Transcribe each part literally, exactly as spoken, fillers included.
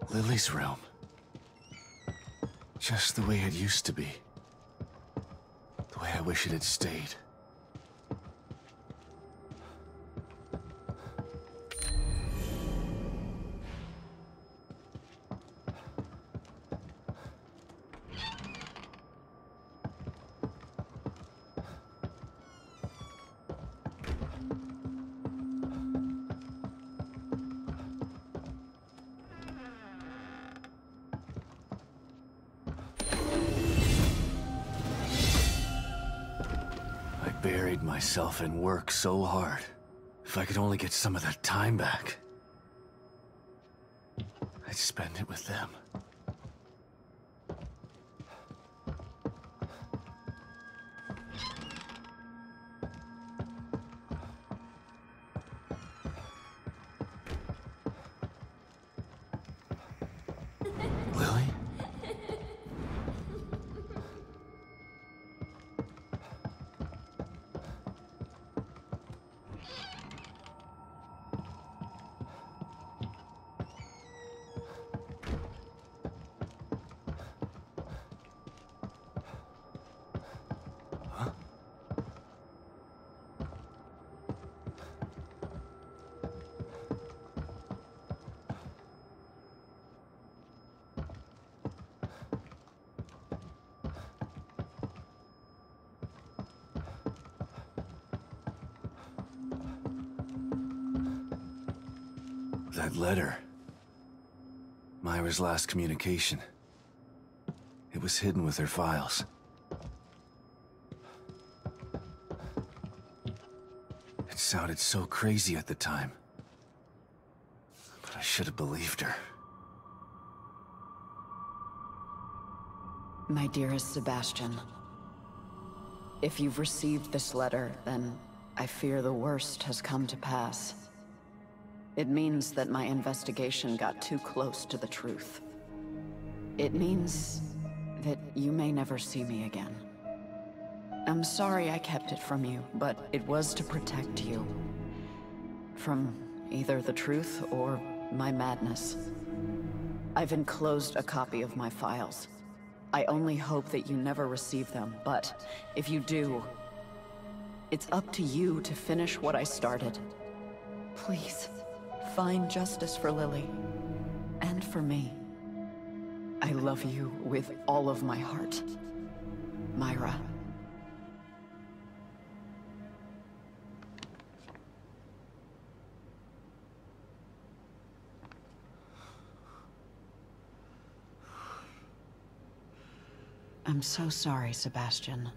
Lily's room. Just the way it used to be. The way I wish it had stayed. Buried myself in work so hard. If I could only get some of that time back, I'd spend it with them. Lily? That letter. Myra's last communication. It was hidden with her files. It sounded so crazy at the time. But I should have believed her. My dearest Sebastian, if you've received this letter, then I fear the worst has come to pass. It means that my investigation got too close to the truth. It means that you may never see me again. I'm sorry I kept it from you, but it was to protect you. From either the truth or my madness. I've enclosed a copy of my files. I only hope that you never receive them, but if you do, it's up to you to finish what I started. Please. Find justice for Lily, and for me. I love you with all of my heart. Myra. I'm so sorry, Sebastian.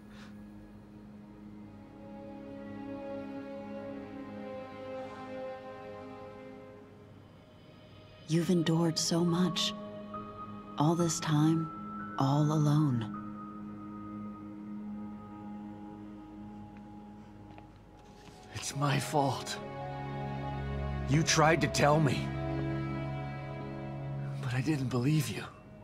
You've endured so much. All this time, all alone. It's my fault. You tried to tell me. But I didn't believe you.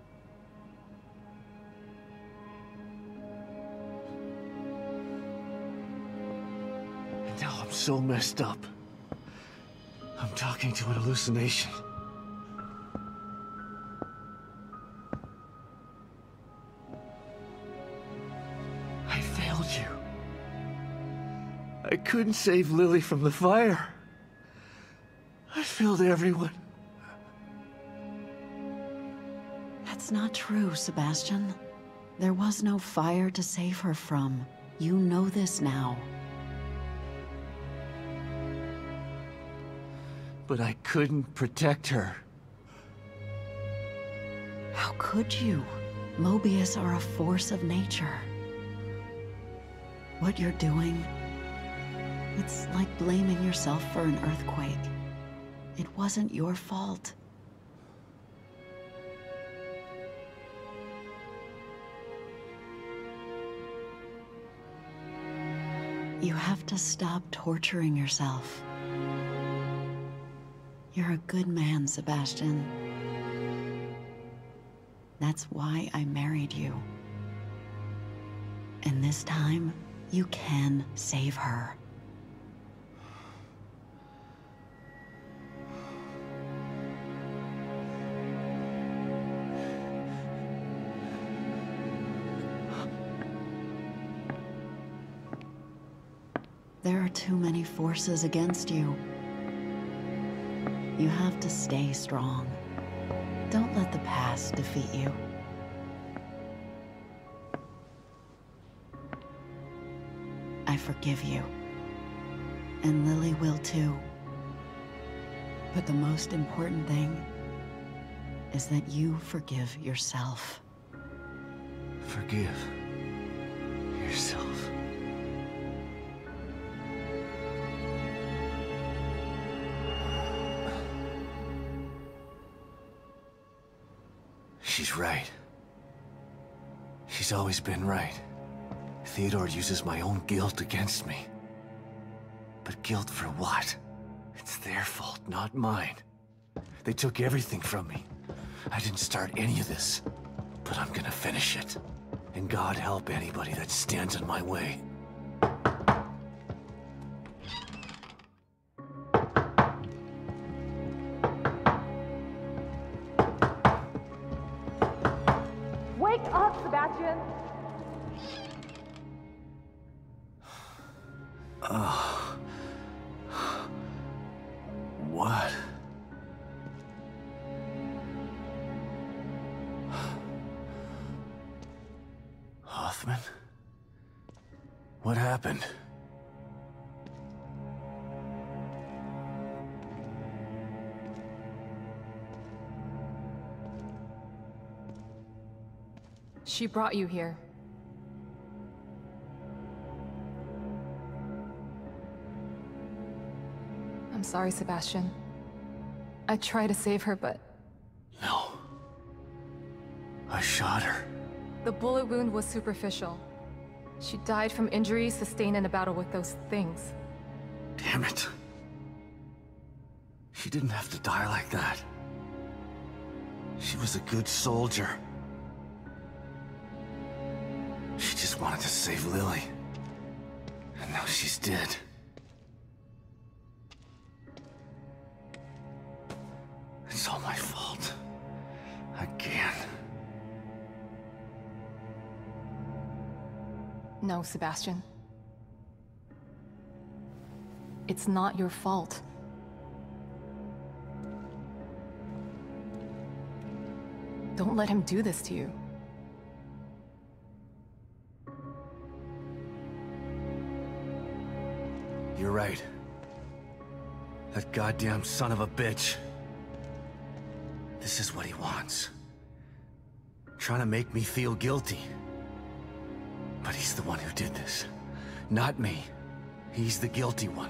And now I'm so messed up. I'm talking to an hallucination. I couldn't save Lily from the fire. I failed everyone. That's not true, Sebastian. There was no fire to save her from. You know this now. But I couldn't protect her. How could you? Mobius are a force of nature. What you're doing, it's like blaming yourself for an earthquake. It wasn't your fault. You have to stop torturing yourself. You're a good man, Sebastian. That's why I married you. And this time, you can save her. There are too many forces against you. You have to stay strong. Don't let the past defeat you. I forgive you. And Lily will too. But the most important thing is that you forgive yourself. Forgive yourself. She's right. She's always been right. Theodore uses my own guilt against me. But guilt for what? It's their fault, not mine. They took everything from me. I didn't start any of this, but I'm gonna finish it. And God help anybody that stands in my way. Wake up, Sebastian! Oh. What? Hoffman? What happened? She brought you here. I'm sorry, Sebastian. I tried to save her, but... No. I shot her. the bullet wound was superficial. She died from injuries sustained in a battle with those things. Damn it. She didn't have to die like that. She was a good soldier. She just wanted to save Lily. And now she's dead. It's all my fault. Again. No, Sebastian. It's not your fault. Don't let him do this to you. You're right. That goddamn son of a bitch. This is what he wants. Trying to make me feel guilty. But he's the one who did this. Not me. He's the guilty one.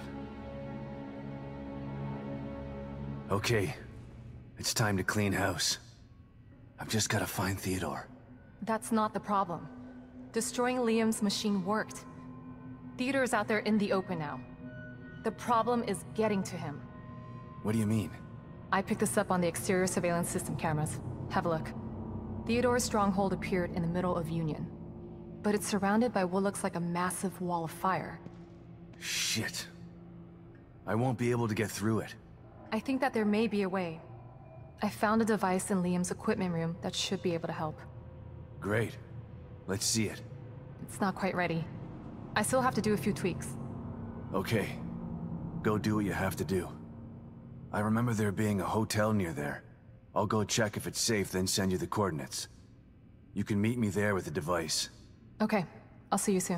Okay. It's time to clean house. I've just gotta find Theodore. That's not the problem. Destroying Liam's machine worked. Theodore's out there in the open now. The problem is getting to him. What do you mean? I picked this up on the exterior surveillance system cameras. Have a look. Theodore's stronghold appeared in the middle of Union. But it's surrounded by what looks like a massive wall of fire. Shit. I won't be able to get through it. I think that there may be a way. I found a device in Liam's equipment room that should be able to help. Great. Let's see it. It's not quite ready. I still have to do a few tweaks. Okay. Go do what you have to do. I remember there being a hotel near there. I'll go check if it's safe, then send you the coordinates. You can meet me there with the device. Okay. I'll see you soon.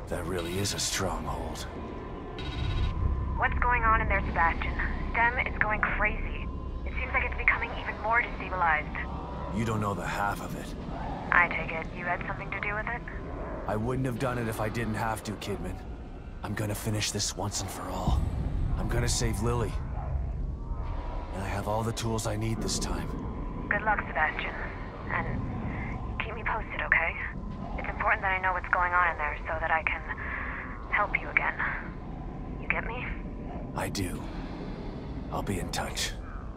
That really is a stronghold. What's going on in there, Sebastian? STEM is going crazy. It seems like it's becoming even more destabilized. You don't know the half of it. I take it you had something to do with it? I wouldn't have done it if I didn't have to, Kidman. I'm gonna finish this once and for all. I'm gonna save Lily. And I have all the tools I need this time. Good luck, Sebastian. And keep me posted, okay? It's important that I know what's going on in there so that I can help you again. You get me? I do. I'll be in touch.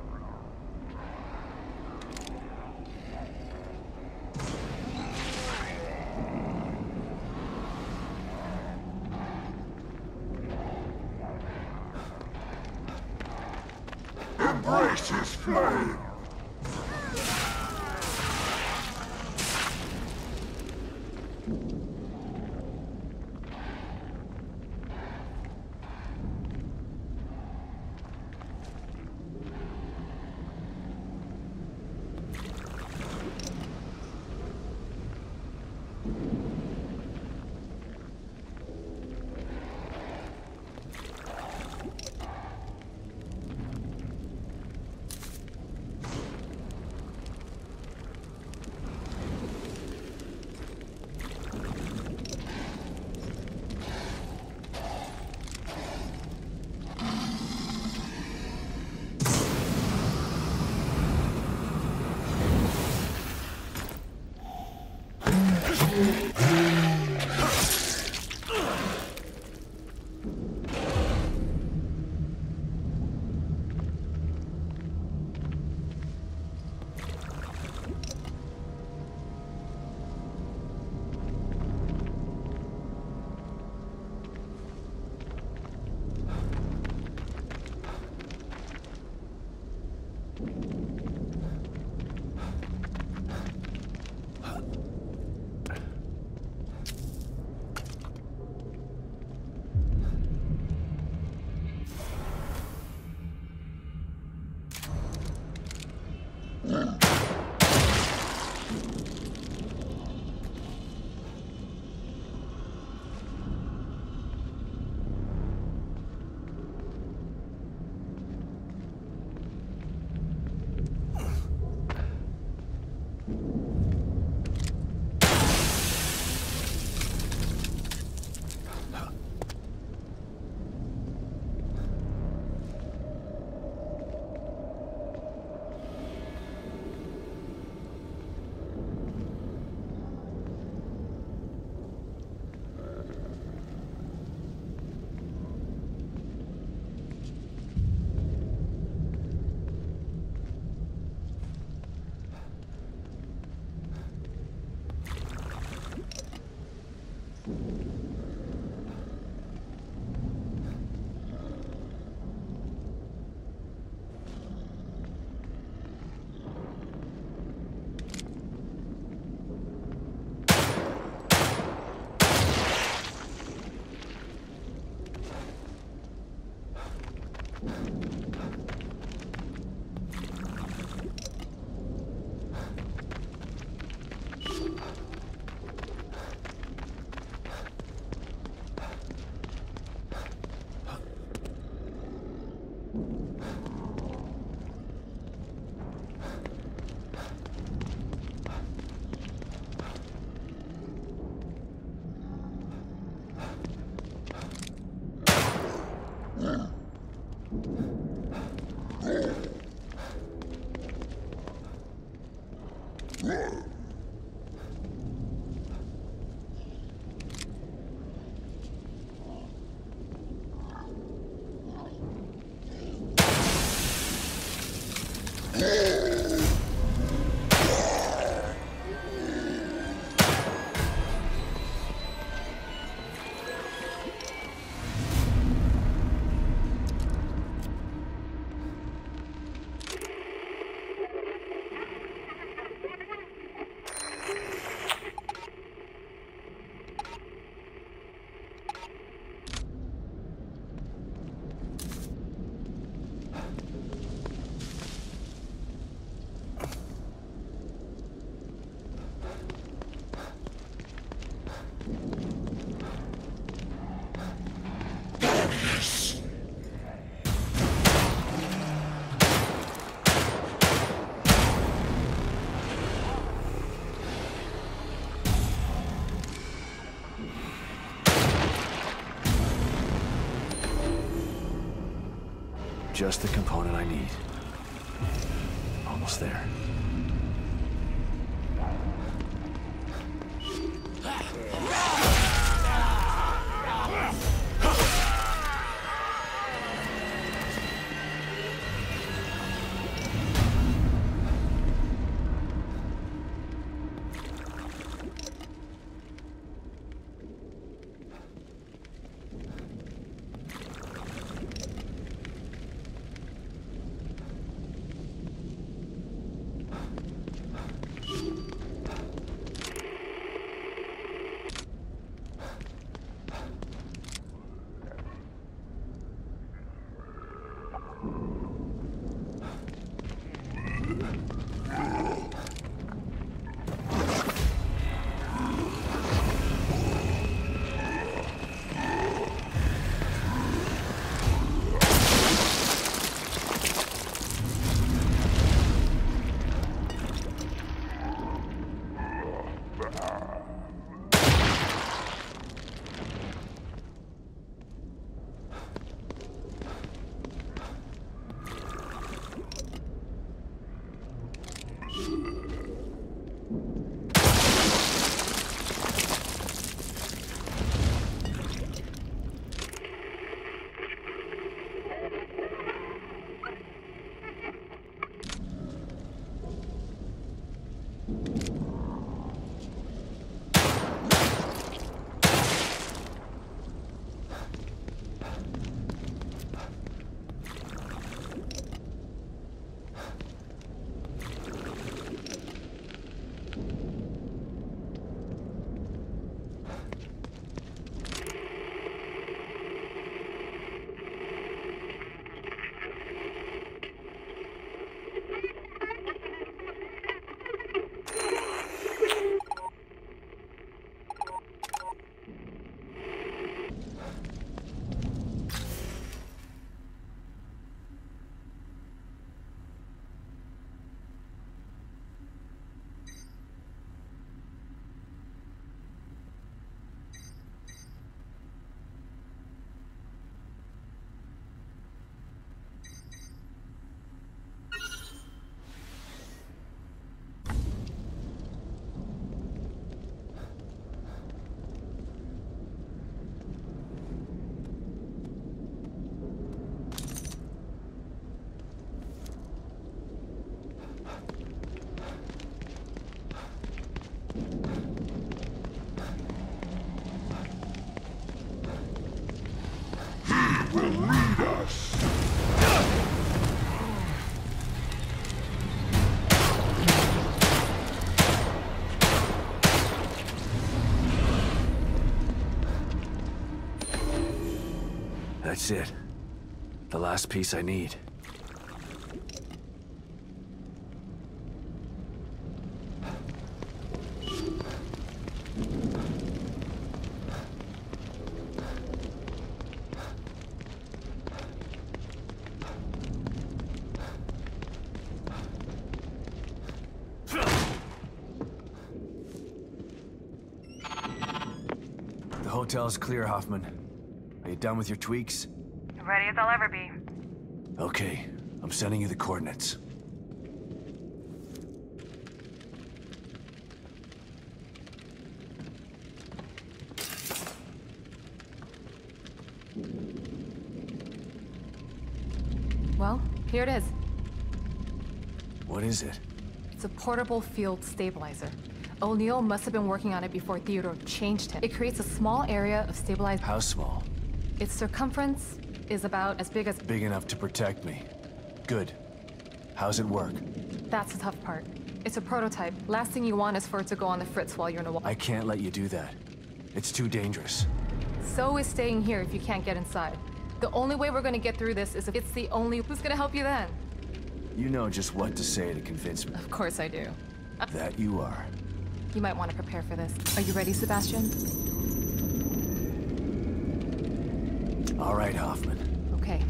Embrace his flame! just the component I need. Almost there. That's it. The last piece I need. The hotel's clear, Hoffman. Are you done with your tweaks? Ready as I'll ever be. Okay, I'm sending you the coordinates. Well, here it is. What is it? It's a portable field stabilizer. O'Neill must have been working on it before Theodore changed him. It creates a small area of stabilized... How small? Its circumference is about as big as... Big enough to protect me. Good. How's it work? That's the tough part. It's a prototype. Last thing you want is for it to go on the fritz while you're in a wall. I can't let you do that. It's too dangerous. So is staying here if you can't get inside. The only way we're gonna get through this is if it's the only... Who's gonna help you then? You know just what to say to convince me. Of course I do. That you are. You might want to prepare for this. Are you ready, Sebastian? All right, Hoffman. Okay.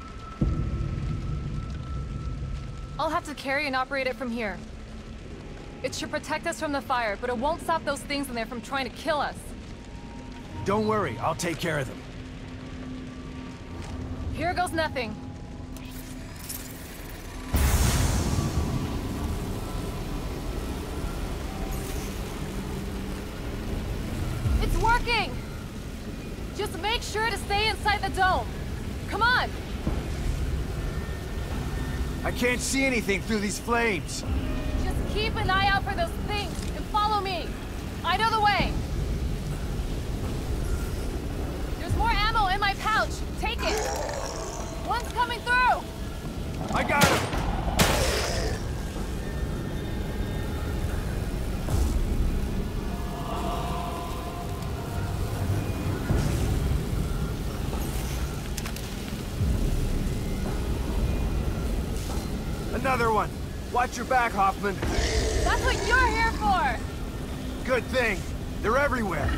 I'll have to carry and operate it from here. It should protect us from the fire, but it won't stop those things in there from trying to kill us. Don't worry, I'll take care of them. Here goes nothing. It's working! Just make sure to stay inside the dome. Come on! I can't see anything through these flames. Just keep an eye out for those things and follow me. I know the way. There's more ammo in my pouch. Take it. One's coming through. I got him. Another one. Watch your back, Hoffman. That's what you're here for. Good thing. They're everywhere.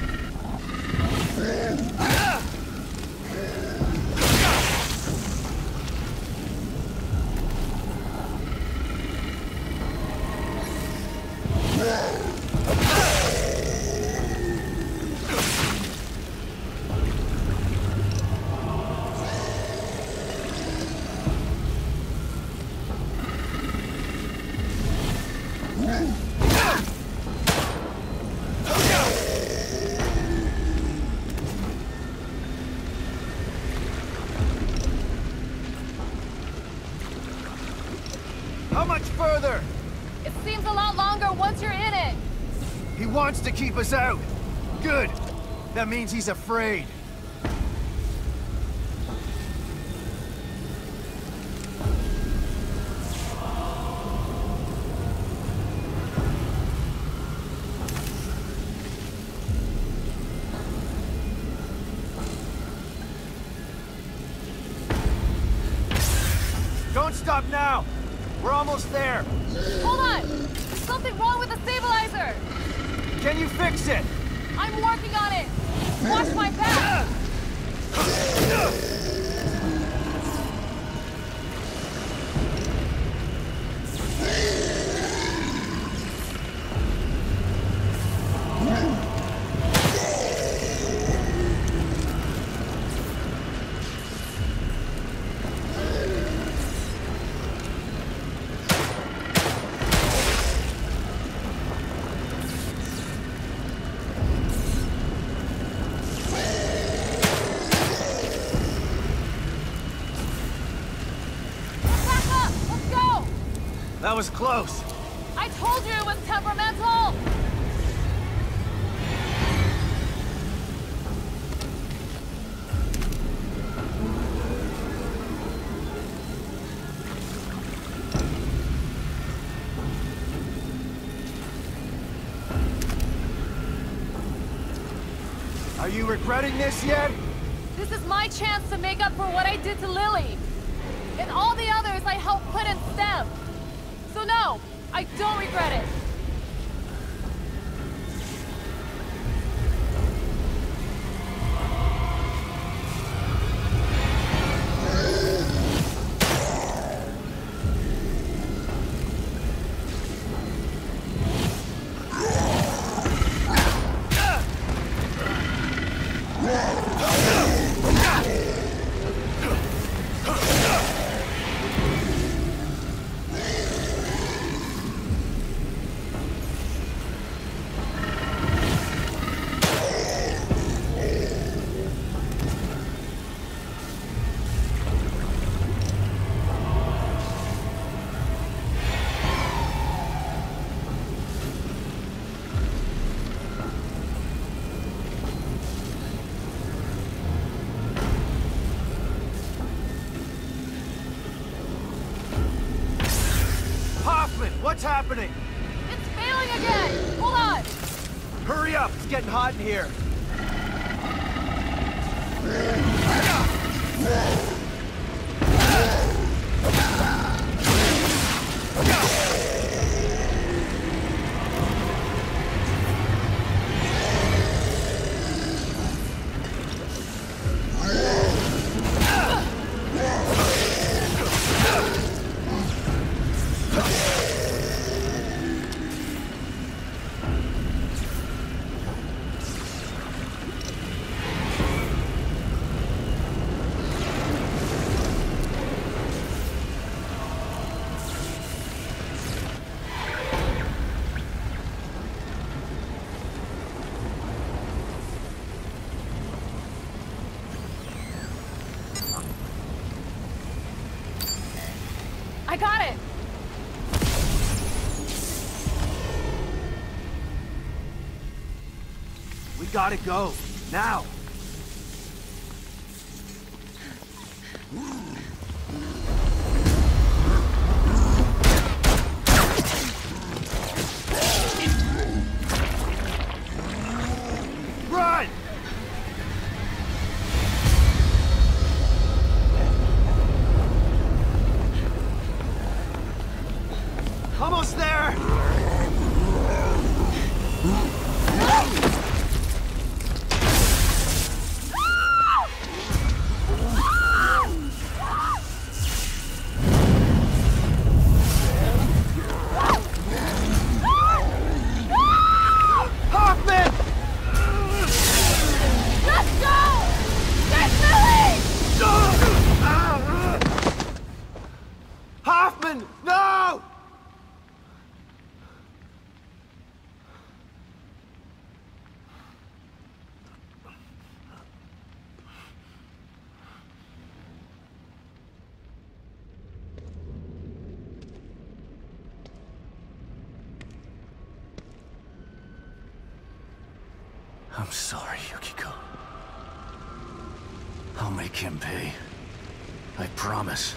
How much further? It seems a lot longer once you're in it. He wants to keep us out. Good. That means he's afraid. Don't stop now! We're almost there! Hold on! There's something wrong with the stabilizer! Can you fix it? I'm working on it! Watch my back! That was close. I told you it was temperamental! Are you regretting this yet? This is my chance to make up for what I did to Lily. And all the others I helped put in STEM. So no, I don't regret it. What's happening? It's failing again! Hold on! Hurry up! It's getting hot in here. I got it! We gotta go. Now! Run! Almost there! Hoffman! Let's go! Get moving! Hoffman, no! I'm sorry, Yukiko. I'll make him pay. I promise.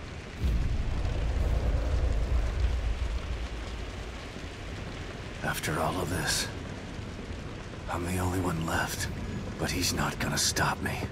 After all of this, I'm the only one left, but he's not gonna stop me.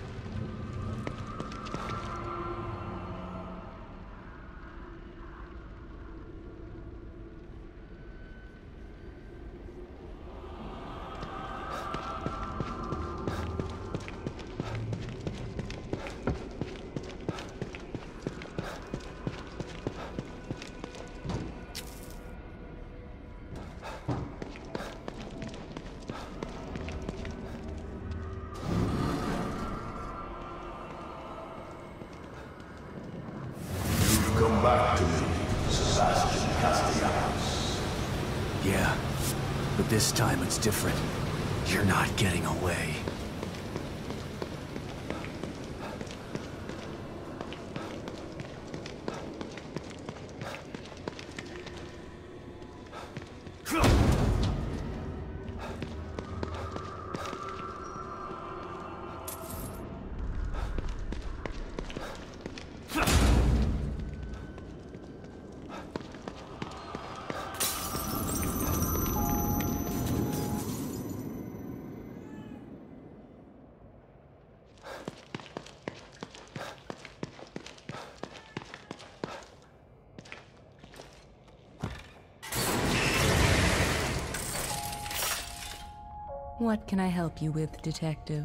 Come back to me, Sebastian Castellanos. Yeah, but this time it's different. You're not getting away. What can I help you with, Detective?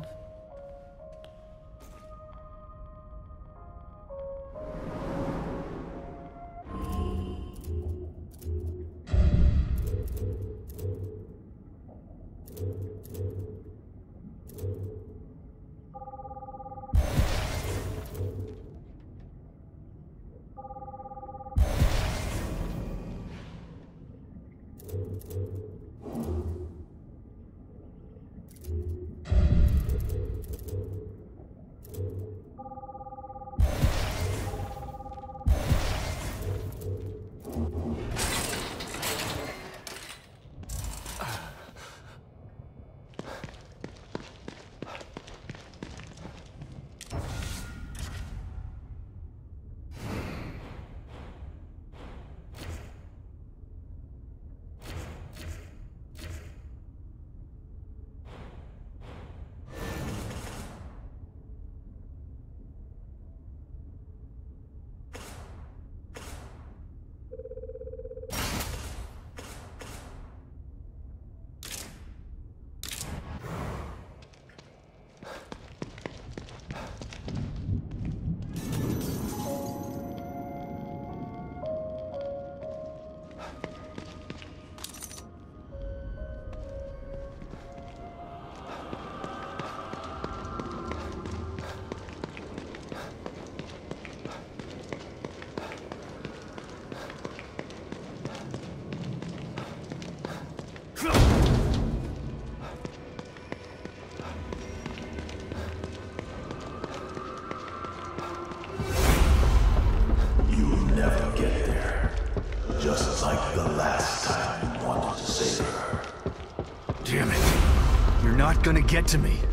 The last time you wanted to save her. Damn it. You're not gonna get to me.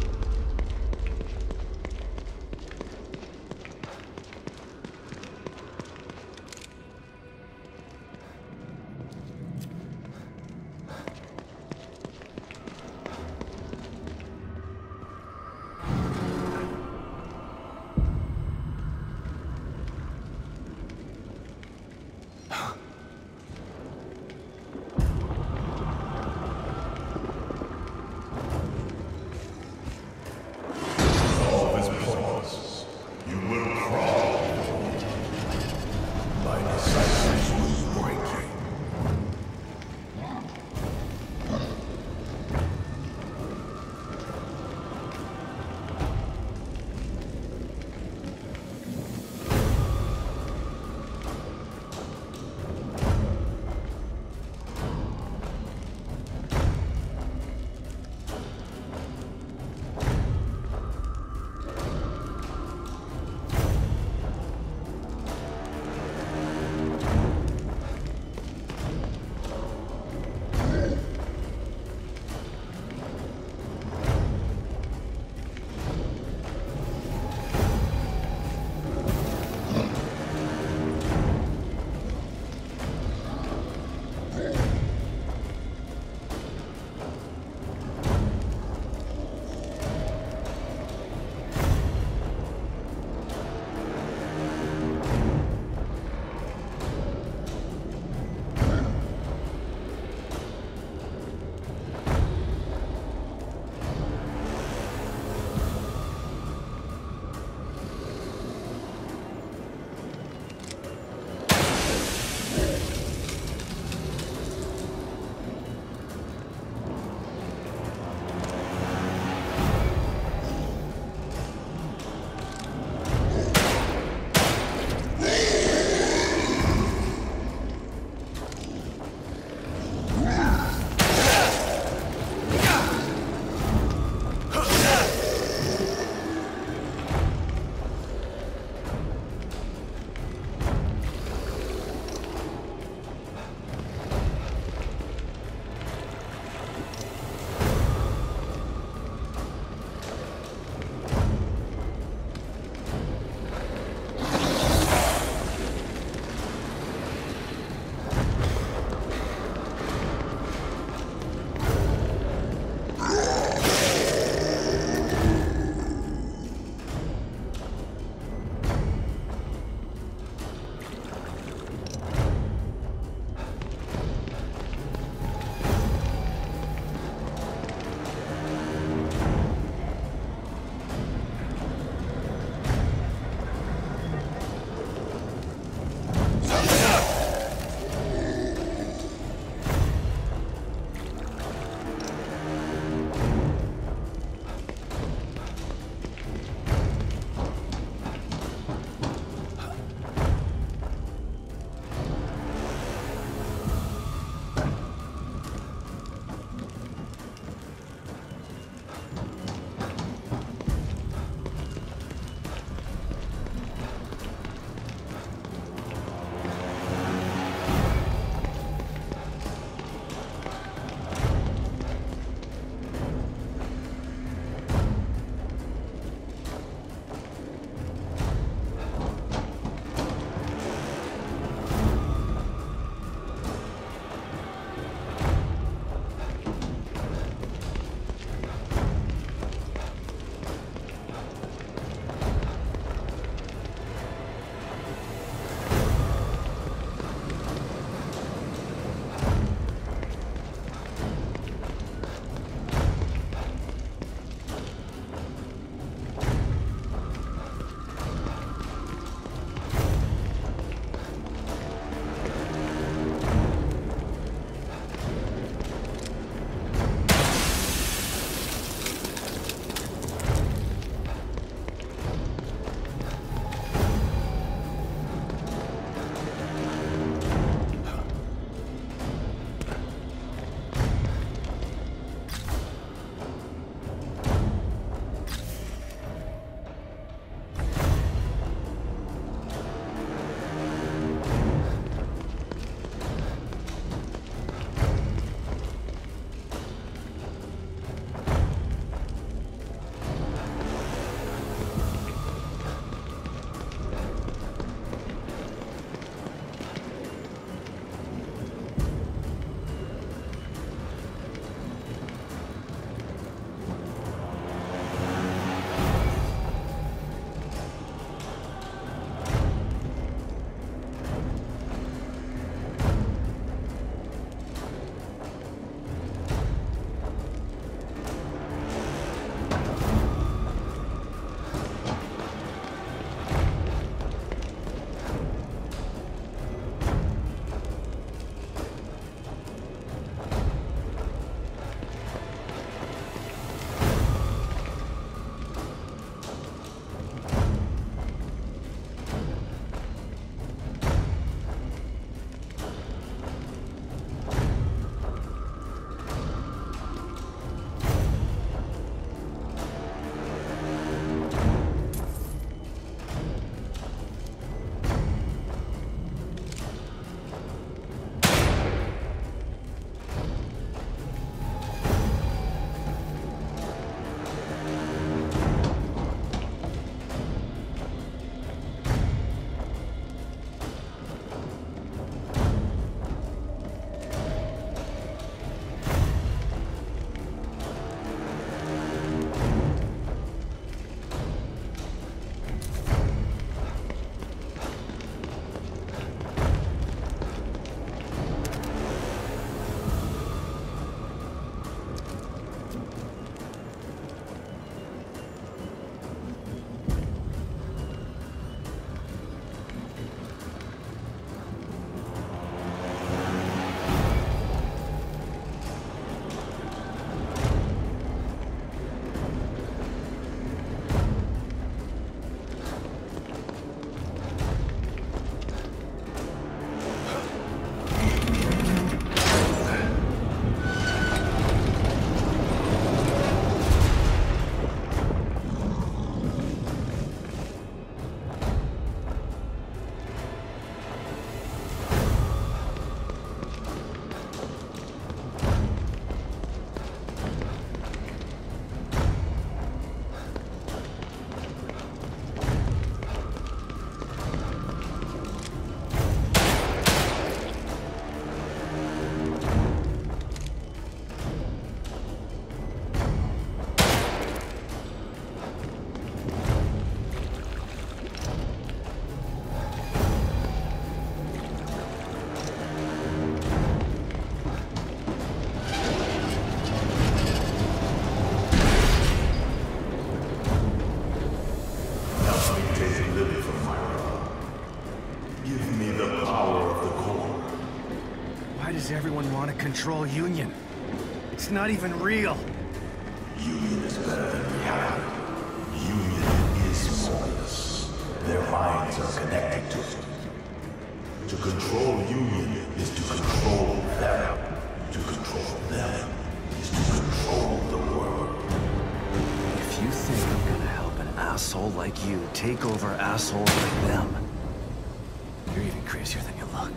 does everyone want to control Union? It's not even real. Union is better than reality. Union is Mobius. Their minds are connected to it. To control Union is to control them. To control them is to control the world. If you think I'm gonna help an asshole like you take over assholes like them, you're even crazier than you look.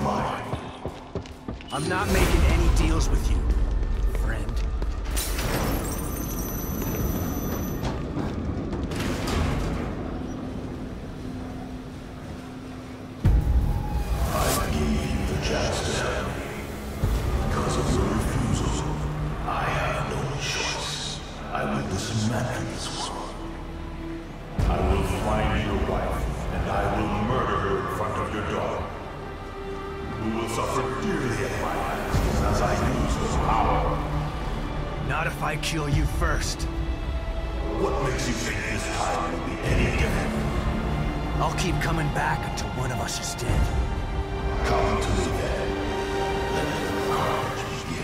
mind. I'm not making any deals with you, friend. I gave you the chance to help me. Because of your refusal, I have no choice. I will dismantle this world. I will find your wife, and I will murder her in front of your daughter, who will suffer dearly at my hands as I use this power. Not if I kill you first. What makes you think this time will be any different? I'll keep coming back until one of us is dead. Come to me then. Let the carnage begin.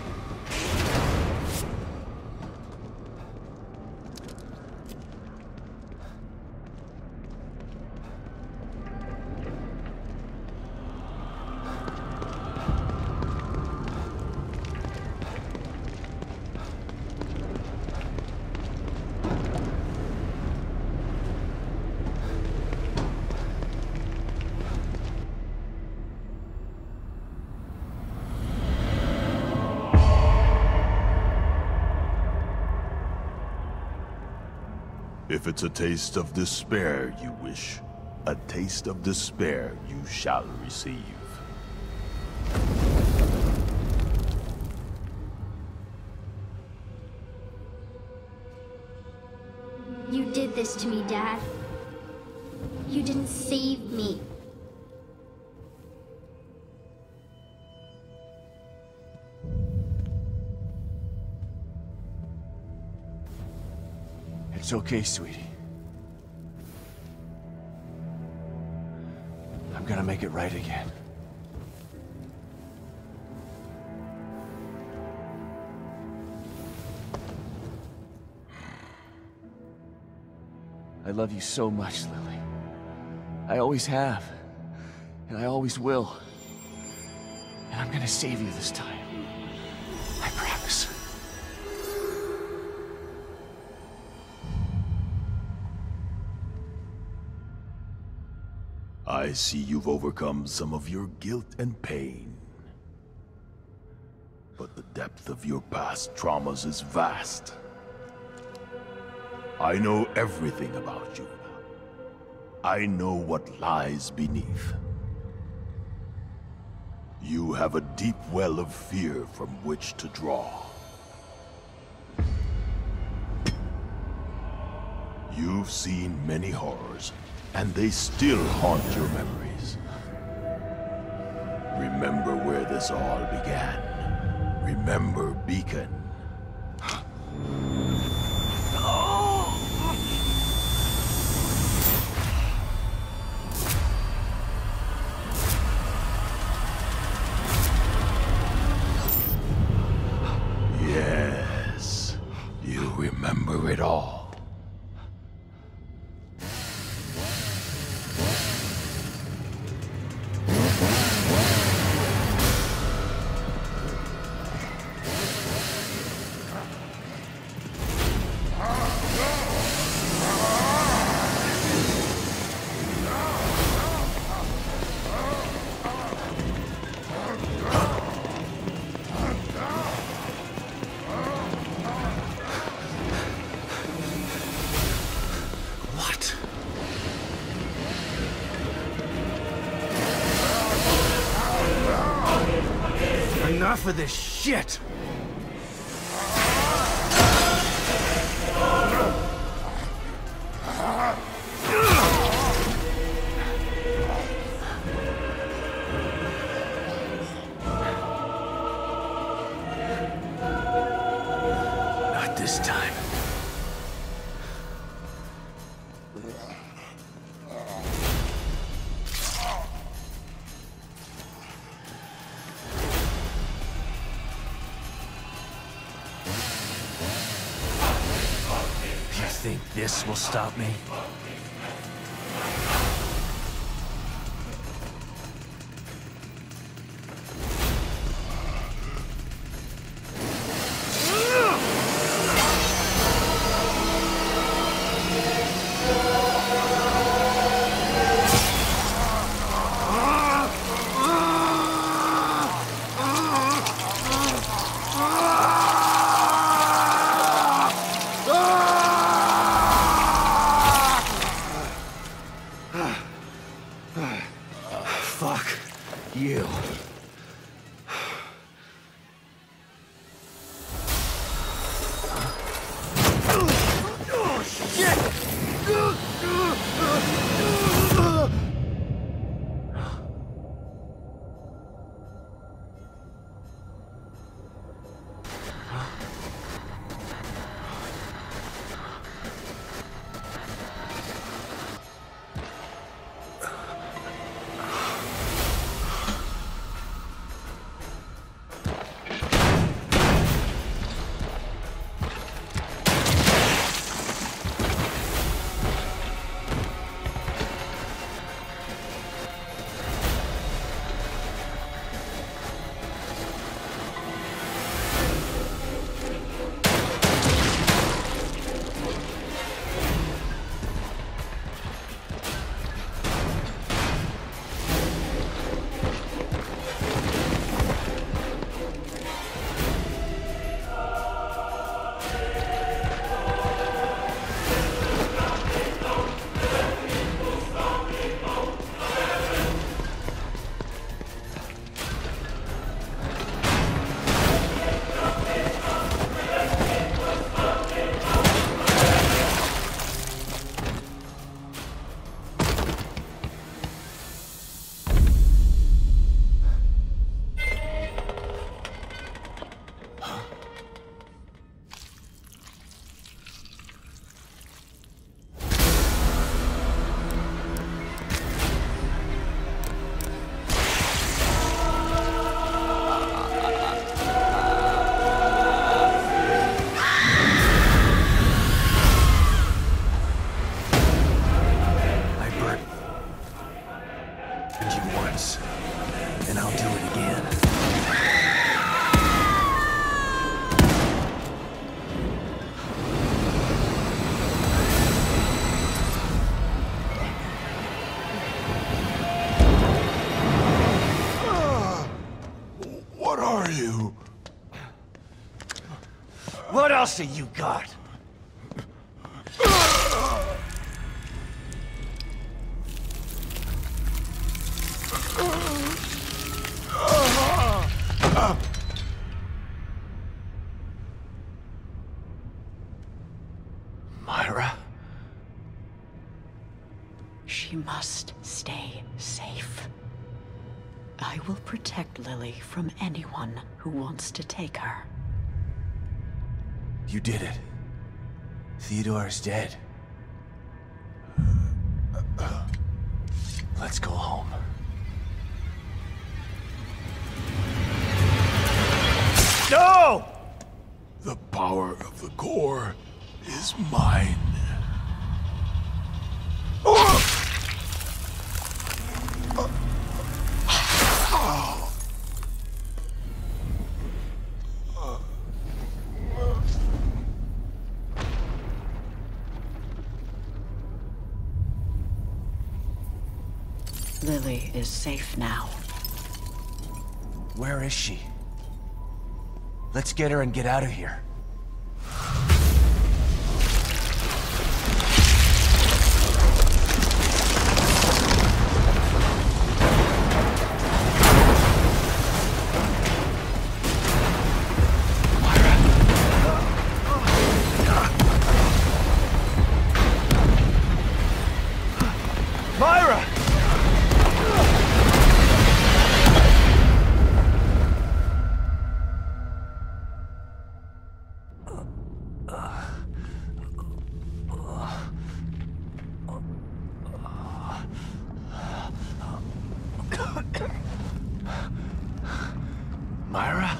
If it's a taste of despair you wish, a taste of despair you shall receive. You did this to me, Dad. You didn't save me. It's okay, sweetie. I'm gonna make it right again. I love you so much, Lily. I always have. And I always will. And I'm gonna save you this time. I promise. I see you've overcome some of your guilt and pain. But the depth of your past traumas is vast. I know everything about you. I know what lies beneath. You have a deep well of fear from which to draw. You've seen many horrors, and they still haunt your memories. Remember where this all began. Remember Beacon. Yes, you remember it all. Enough of this shit! Not this time. Think this will stop me? What are you? What else have you got? Myra? She must stay safe. I will protect Lily from anyone who wants to take her. You did it. Theodore is dead. Let's go home. No! The power of the core is mine. Lily is safe now. Where is she? Let's get her and get out of here. Myra! Myra?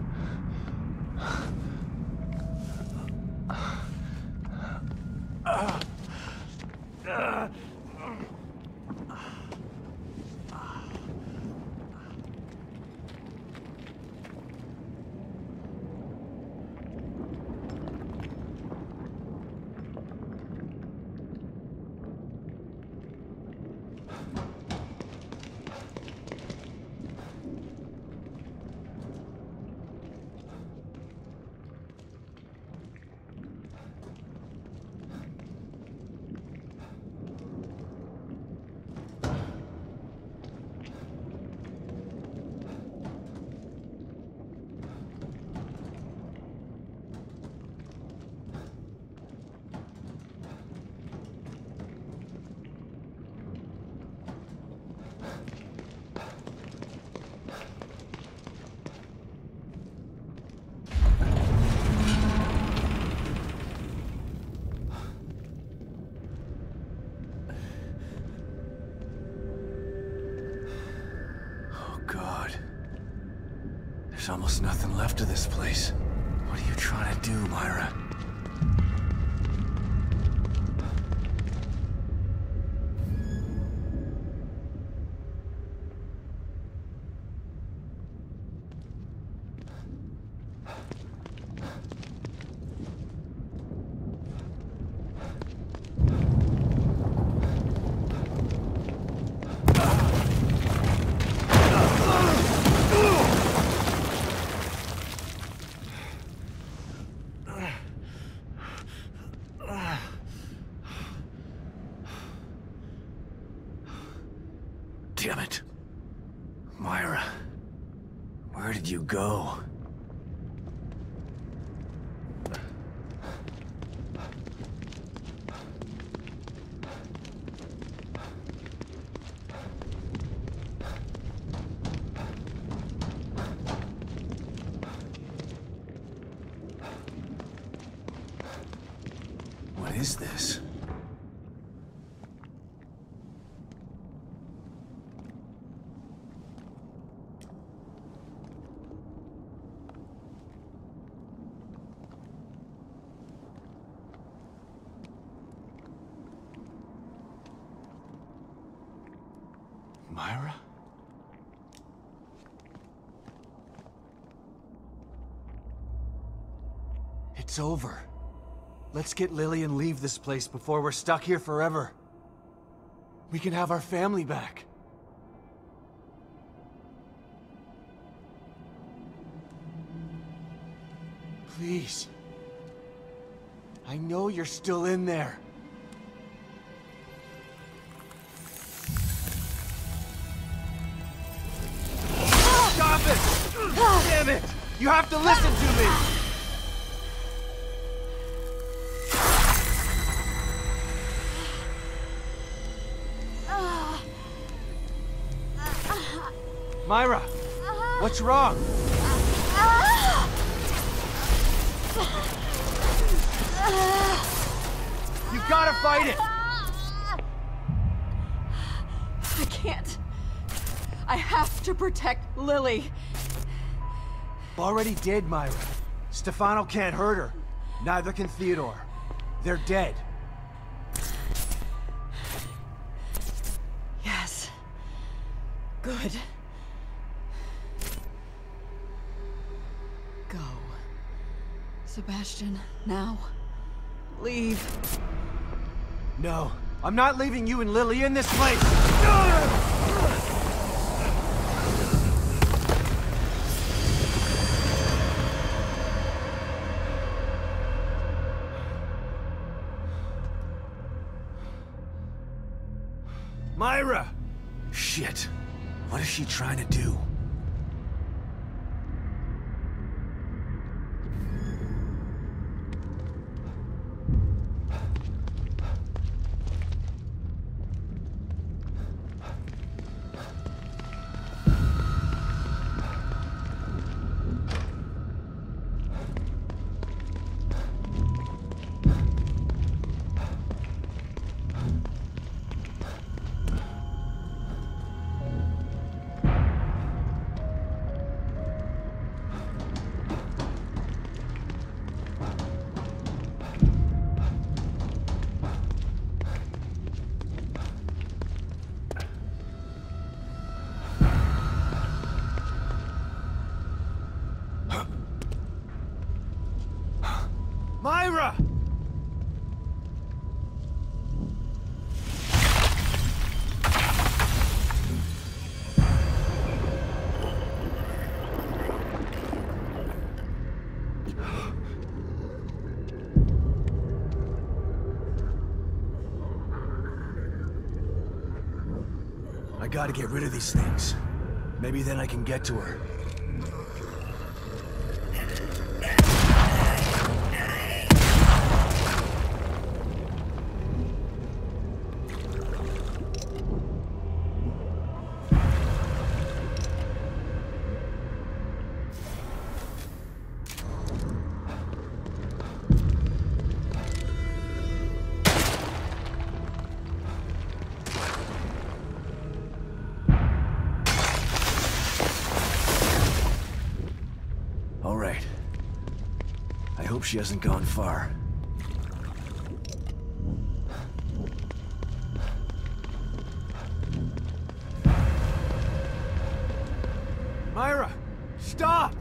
There's almost nothing left of this place. What are you trying to do, Myra? Damn it. Myra, where did you go? What is this? Myra? It's over. Let's get Lily and leave this place before we're stuck here forever. We can have our family back. Please. I know you're still in there. Stop it! Damn it! You have to listen to me! Myra! What's wrong? You gotta fight it! I can't. I have to protect Lily. Already did, Myra. Stefano can't hurt her. Neither can Theodore. They're dead. Yes. Good. Go. Sebastian, now. Leave. No, I'm not leaving you and Lily in this place! Myra! Shit. What is she trying to do? Myra! I gotta get rid of these things. Maybe then I can get to her. All right. I hope she hasn't gone far. Myra! Stop!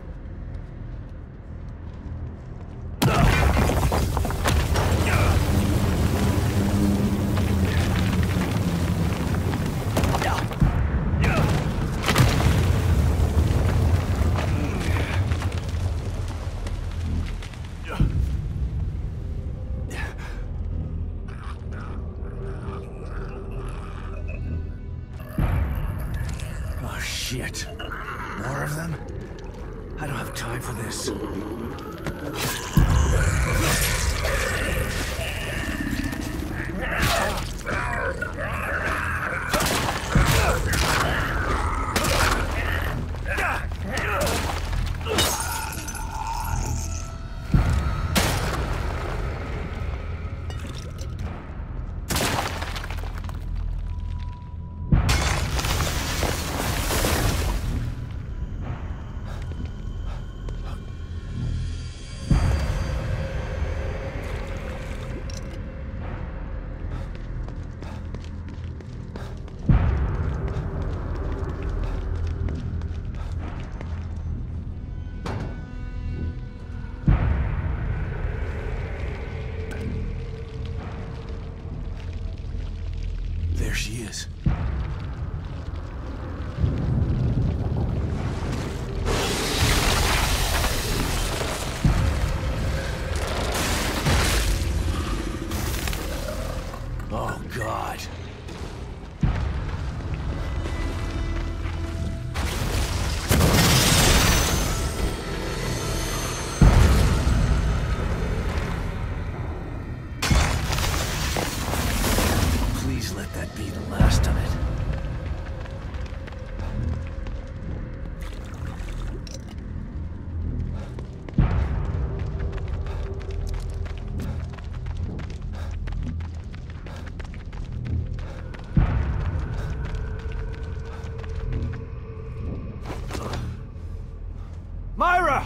Oh, shit. More of them? I don't have time for this. Myra!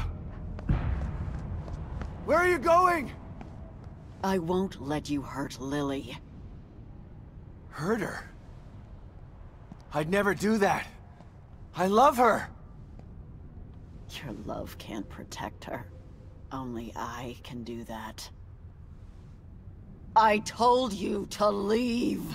Where are you going? I won't let you hurt Lily. Hurt her? I'd never do that. I love her! Your love can't protect her. Only I can do that. I told you to leave!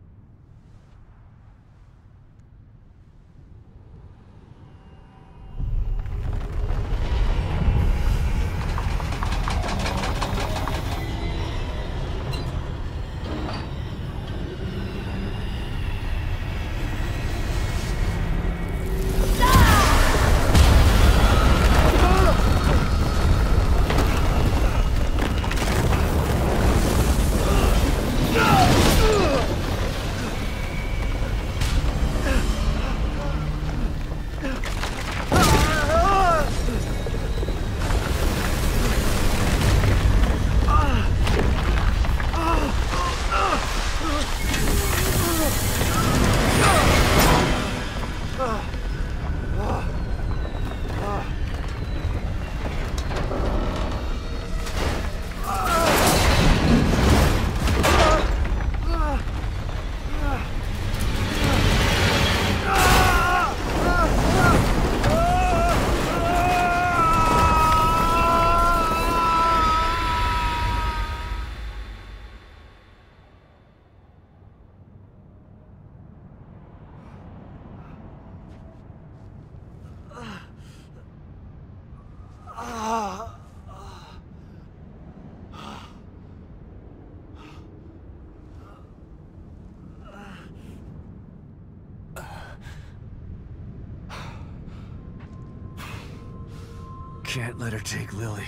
Can't let her take Lily.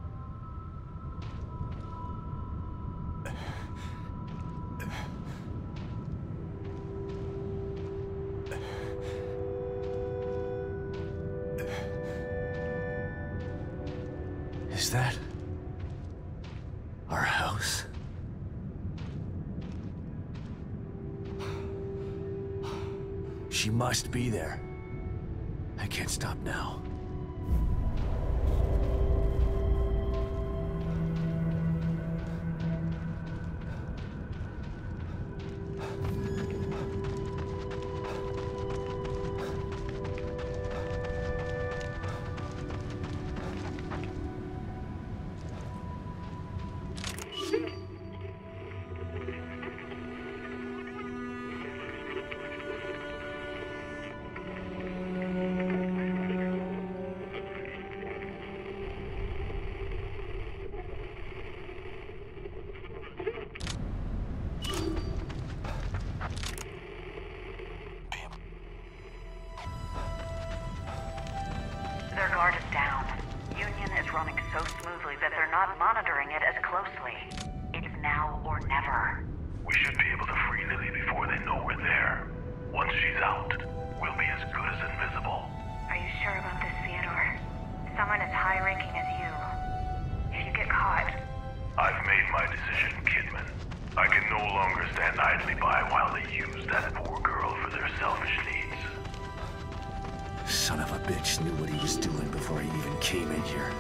Is that our house? She must be there. I can't stop now. Their guard is down. Union is running so smoothly that they're not monitoring it as closely. It's now or never. We should be able to free Lily before they know we're there. Once she's out, we'll be as good as invisible. Are you sure about this, Theodore? Someone as high-ranking as you. If you get caught... I've made my decision, Kidman. I can no longer stand idly by while they use that poor girl for their selfish needs. Son of a bitch knew what he was doing before he even came in here.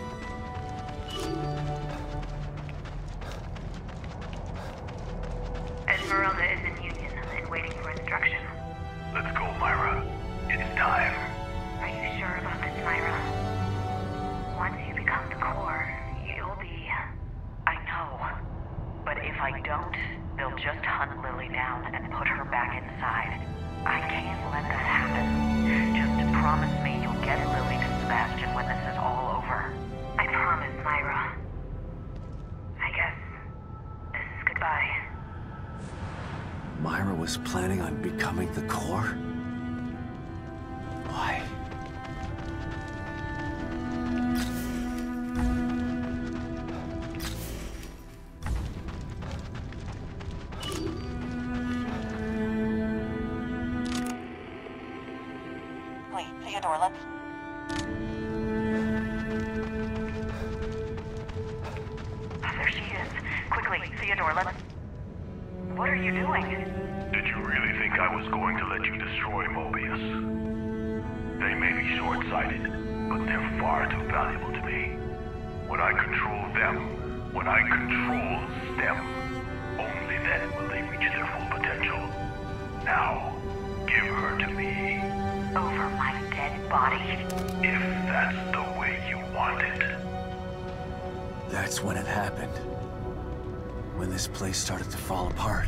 Esmeralda is in Union and waiting for instruction. Let's go, Myra. It's time. Are you sure about this, Myra? Once you become the core, you'll be... I know. But if I don't, they'll just hunt Lily down and put her back inside. I can't let that happen. Just promise me you'll get Lily to Sebastian when this is all over. I promise, Myra. I guess this is goodbye. Myra was planning on becoming the core? Why? Wait, Theodore, let's... There she is. Quickly, Theodore, let's... What are you doing? Did you really think I was going to let you destroy Mobius? They may be short-sighted, but they're far too valuable to me. When I control them, when I control them, only then will they reach their full potential. Now, give her to me. Over my dead body? If that's the way you want it. That's when it happened. When this place started to fall apart.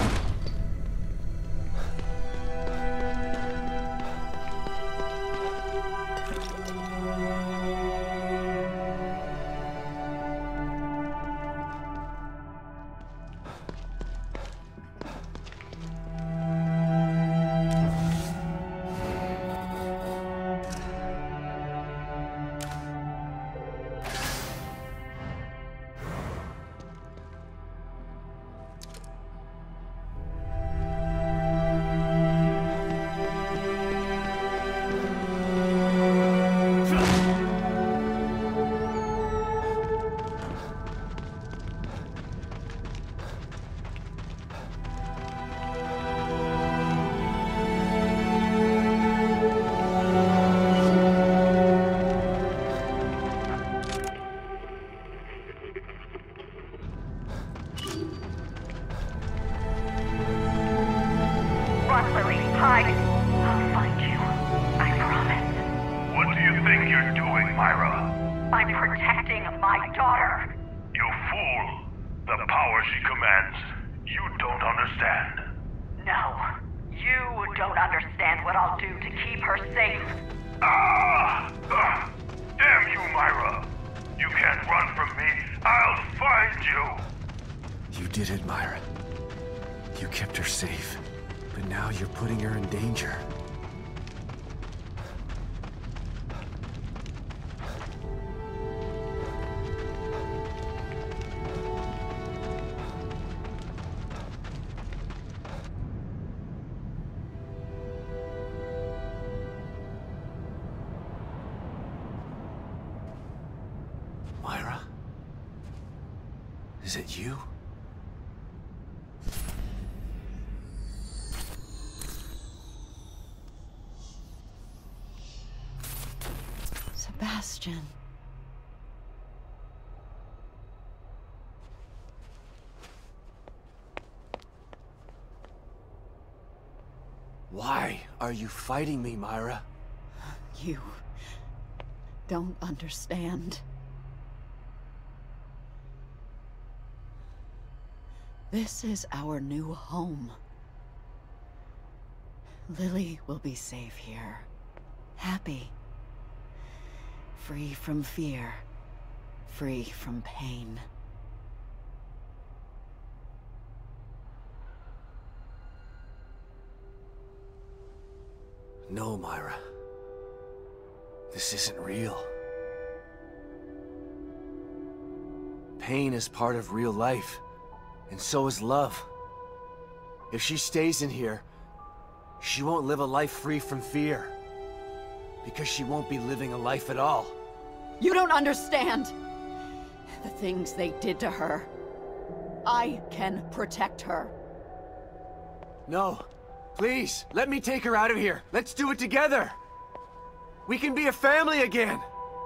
Is it you? Sebastian. Why are you fighting me, Myra? You don't understand. This is our new home. Lily will be safe here. Happy. Free from fear. Free from pain. No, Myra. This isn't real. Pain is part of real life. And so is love. If she stays in here, she won't live a life free from fear. Because she won't be living a life at all. You don't understand! The things they did to her. I can protect her. No. Please, let me take her out of here. Let's do it together. We can be a family again.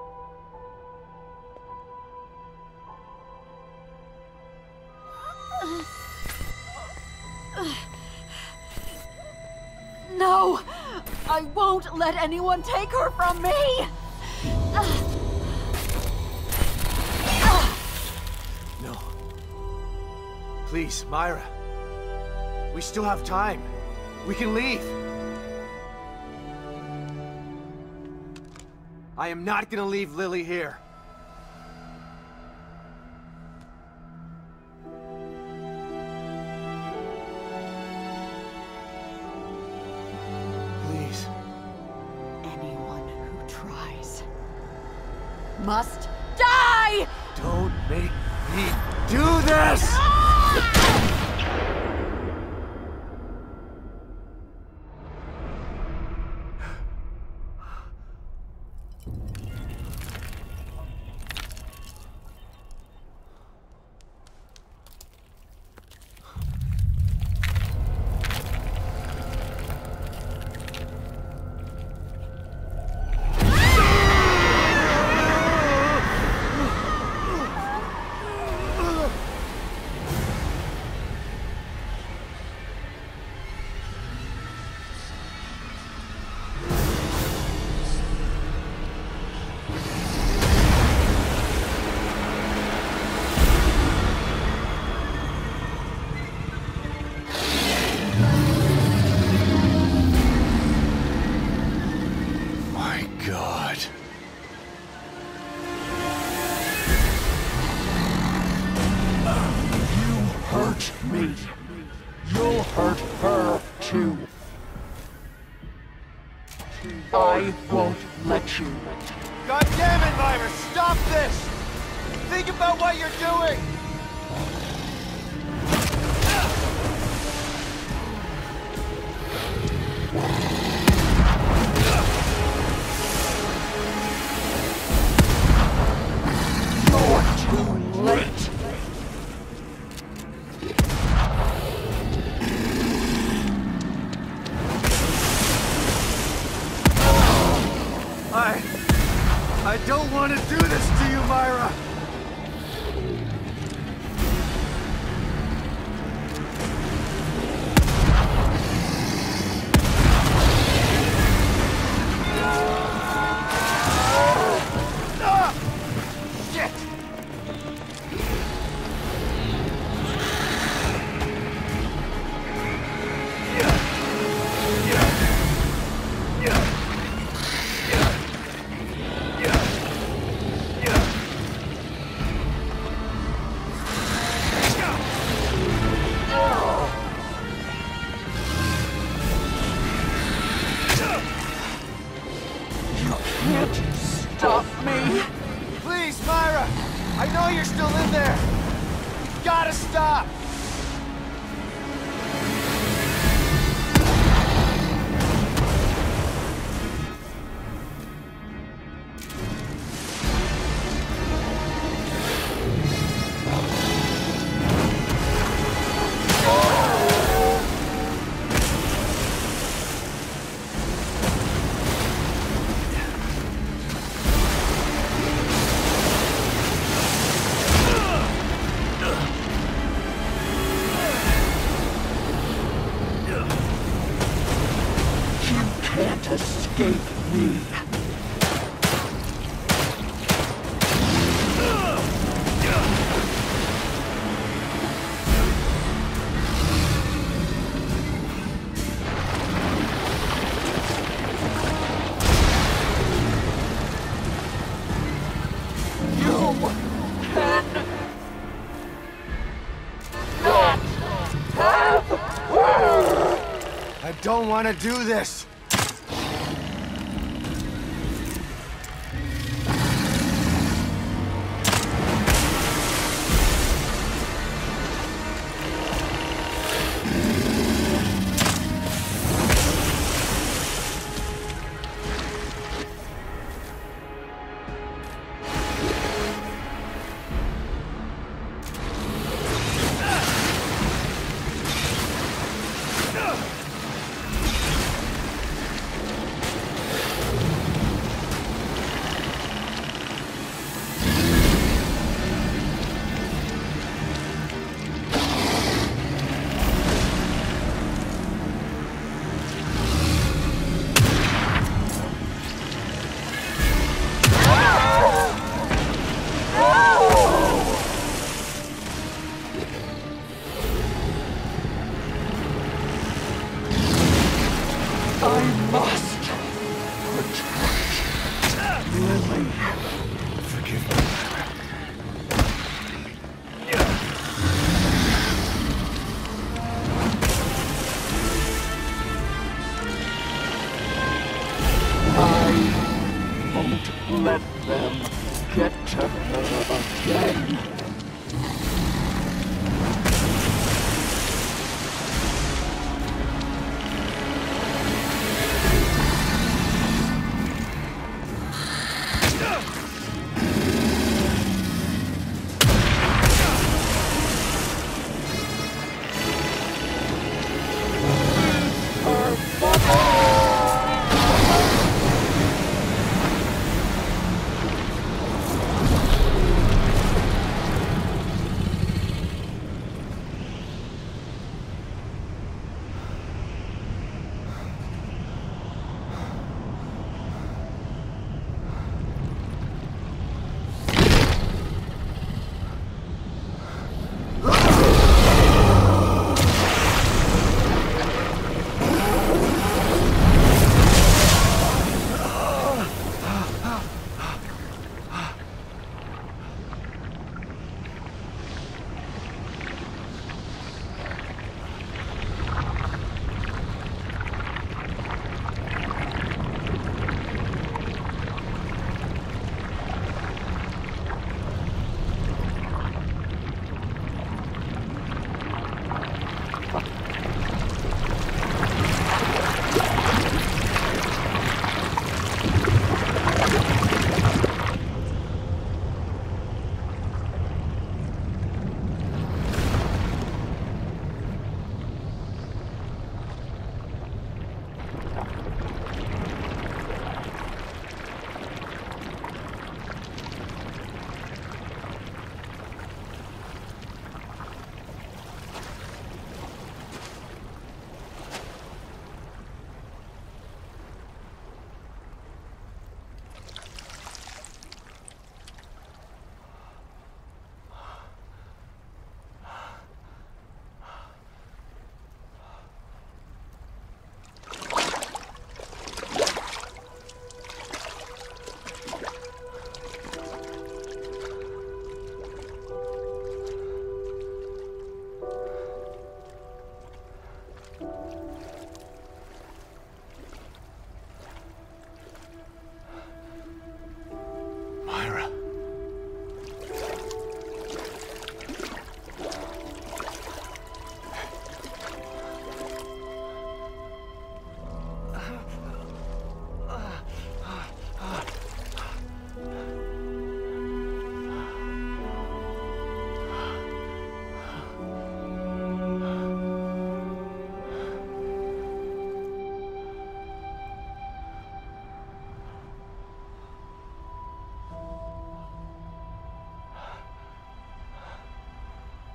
No! I won't let anyone take her from me! No. Please, Myra. We still have time. We can leave. I am not gonna leave Lily here. Please. Anyone who tries must die! Don't make me do this! God. You hurt me. You'll hurt her, too. I won't let you. God damn it, Myra! Stop this! Think about what you're doing! You're too late. I... I don't want to do this to you, Myra! Ah! Shit! Stop me! Please, Myra! I know you're still in there! You gotta stop! Escape me. I don't want to do this! Let them get to her again.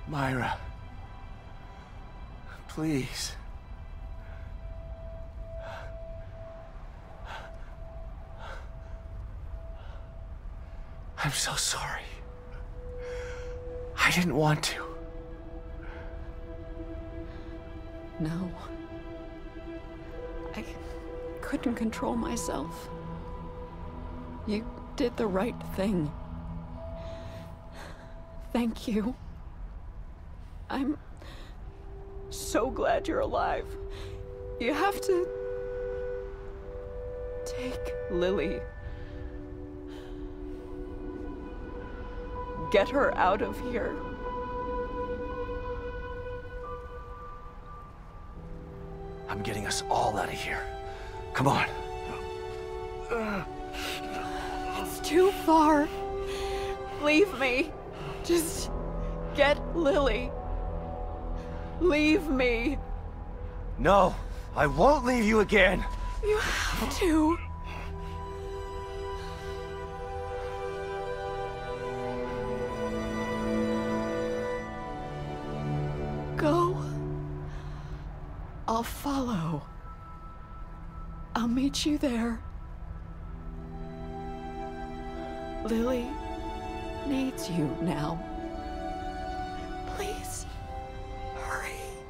Myra. Please. I'm so sorry. I didn't want to. No. I couldn't control myself. You did the right thing. Thank you. I'm so glad you're alive. You have to take Lily. Get her out of here. I'm getting us all out of here. Come on. It's too far. Leave me. Just get Lily. Leave me. No, I won't leave you again. You have to. Go. I'll follow. I'll meet you there. Lily needs you now. Please, hurry.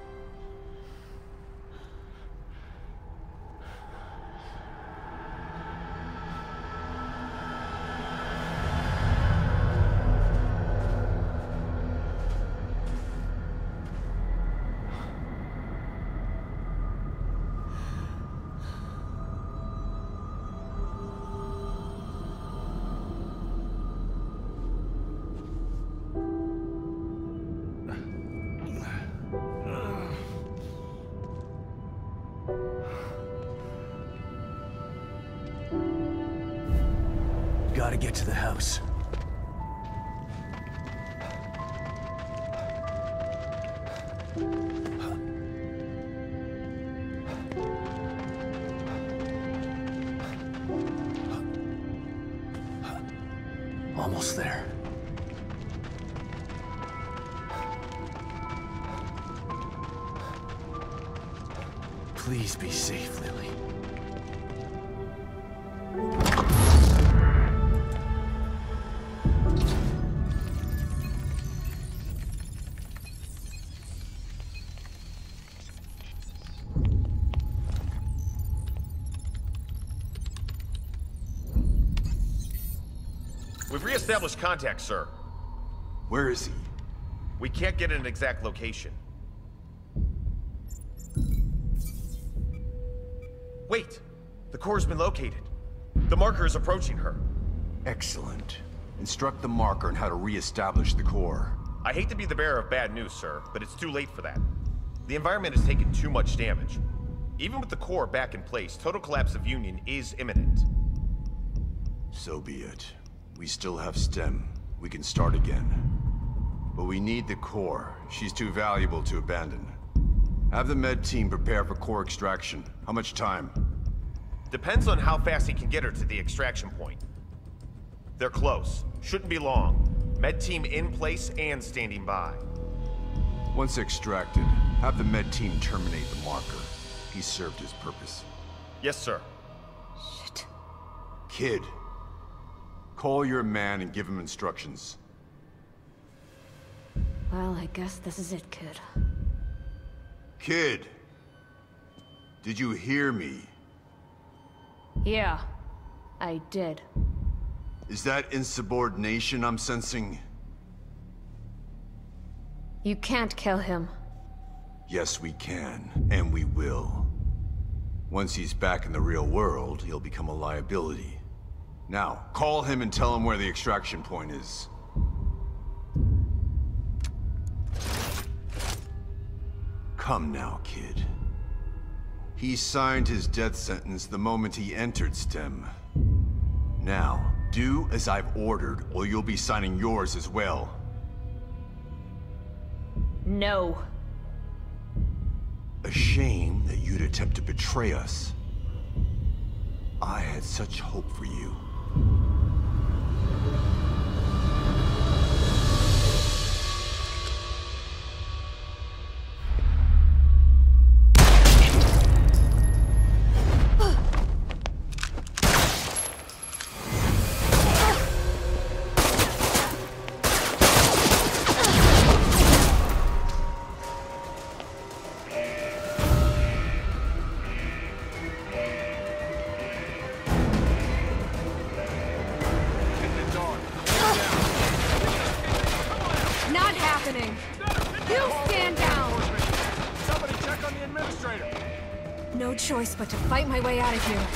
Gotta get to the house. Almost there. Please be safe, Lily. We've re-established contact, sir. Where is he? We can't get an exact location. Wait! The core's been located. The marker is approaching her. Excellent. Instruct the marker on how to re-establish the core. I hate to be the bearer of bad news, sir, but it's too late for that. The environment has taken too much damage. Even with the core back in place, total collapse of Union is imminent. So be it. We still have STEM. We can start again. But we need the core. She's too valuable to abandon. Have the med team prepare for core extraction. How much time? Depends on how fast he can get her to the extraction point. They're close. Shouldn't be long. Med team in place and standing by. Once extracted, have the med team terminate the marker. He served his purpose. Yes, sir. Shit. Kid. Call your man and give him instructions. Well, I guess this is it, kid. Kid! Did you hear me? Yeah, I did. Is that insubordination I'm sensing? You can't kill him. Yes, we can, and we will. Once he's back in the real world, he'll become a liability. Now, call him and tell him where the extraction point is. Come now, kid. He signed his death sentence the moment he entered STEM. Now, do as I've ordered, or you'll be signing yours as well. No. A shame that you'd attempt to betray us. I had such hope for you. happening? You stand down! Somebody check on the administrator! No choice but to fight my way out of here.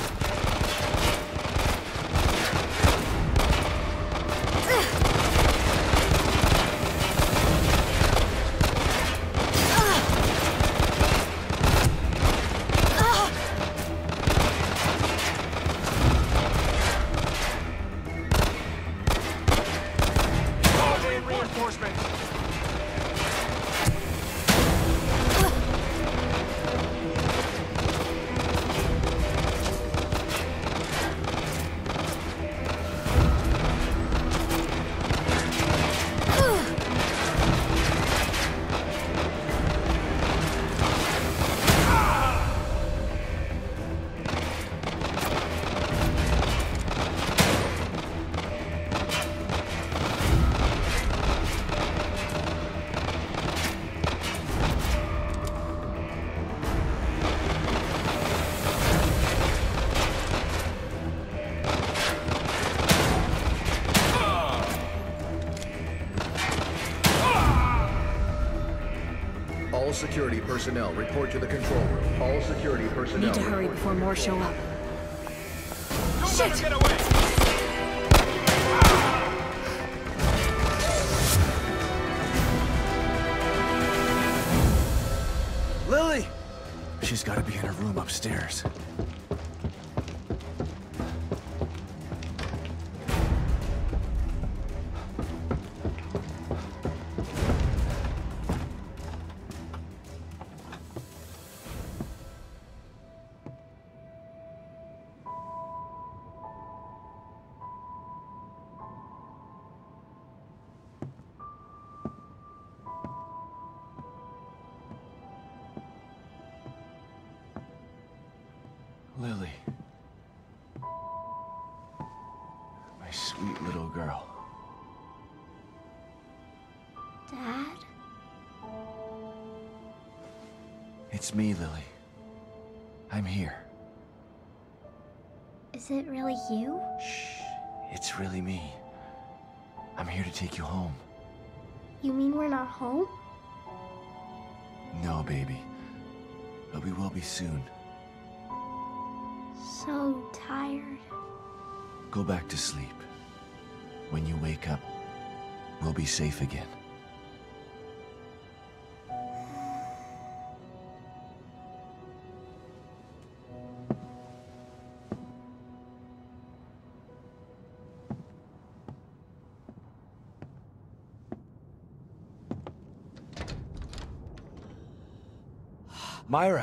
All security personnel report to the control room. All security personnel. Need to hurry before more show up. Shit! Get away! Lily! She's gotta be in her room upstairs. Lily. My sweet little girl. Dad? It's me, Lily. I'm here. Is it really you? Shh. It's really me. I'm here to take you home. You mean we're not home? No, baby. But we will be soon. So tired. Go back to sleep. When you wake up, we'll be safe again. Myra.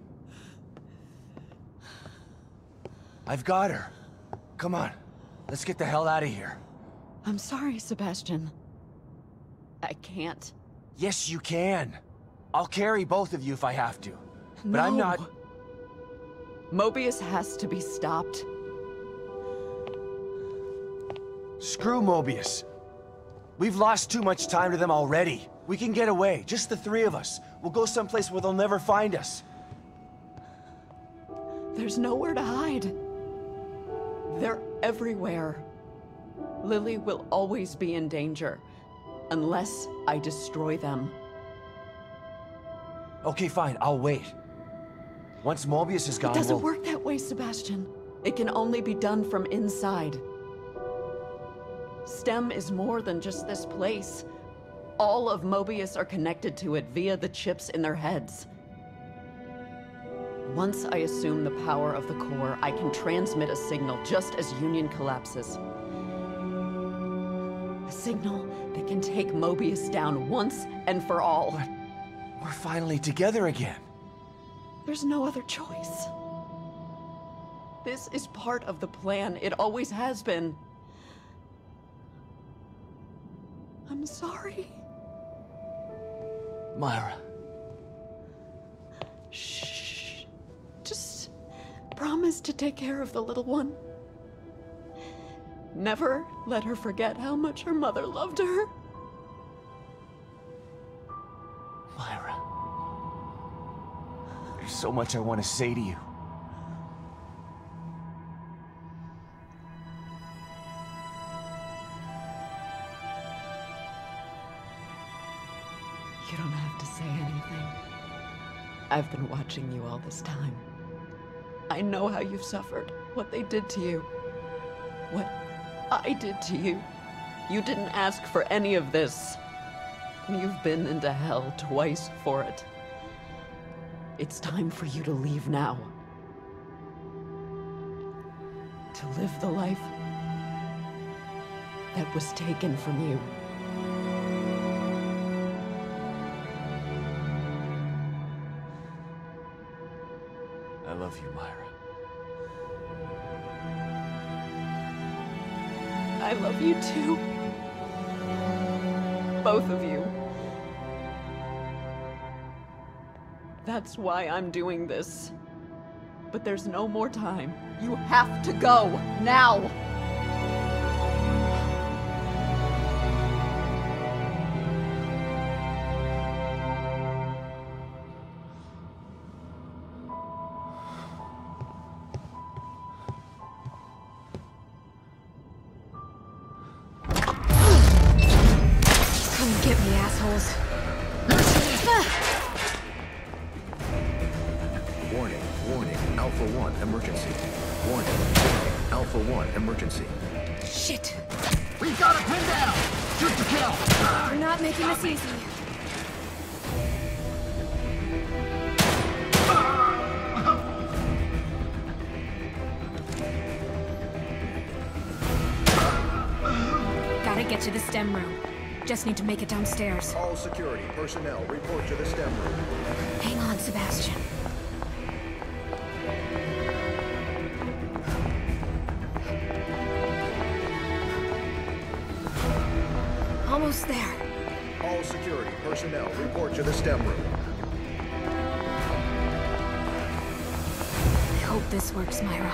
I've got her. Come on. Let's get the hell out of here. I'm sorry, Sebastian. I can't. Yes, you can. I'll carry both of you if I have to. But No. I'm not... Mobius has to be stopped. Screw Mobius. We've lost too much time to them already. We can get away, just the three of us. We'll go someplace where they'll never find us. There's nowhere to hide. They're everywhere. Lily will always be in danger, unless I destroy them. Okay, fine, I'll wait. Once Mobius is gone, It doesn't we'll... work that way, Sebastian. It can only be done from inside. STEM is more than just this place. All of Mobius are connected to it via the chips in their heads. Once I assume the power of the core, I can transmit a signal just as Union collapses. A signal that can take Mobius down once and for all. But we're finally together again. There's no other choice. This is part of the plan. It always has been. I'm sorry. Myra. Shh. Just promise to take care of the little one. Never let her forget how much her mother loved her. Myra. There's so much I want to say to you. You don't have to say anything. I've been watching you all this time. I know how you've suffered, what they did to you, what I did to you. You didn't ask for any of this. You've been into hell twice for it. It's time for you to leave now. To live the life that was taken from you. I love you, Myra. I love you too. Both of you. That's why I'm doing this. But there's no more time. You have to go, now! Come get me, assholes. Warning, warning, Alpha one, emergency. Warning, warning, Alpha one, emergency. Shit. We've got a pin down! Shoot to kill! You're not making this easy. Gotta get to the STEM room. Just need to make it downstairs. All security personnel report to the STEM room. Hang on, Sebastian. Almost there. All security personnel report to the STEM room. I hope this works, Myra.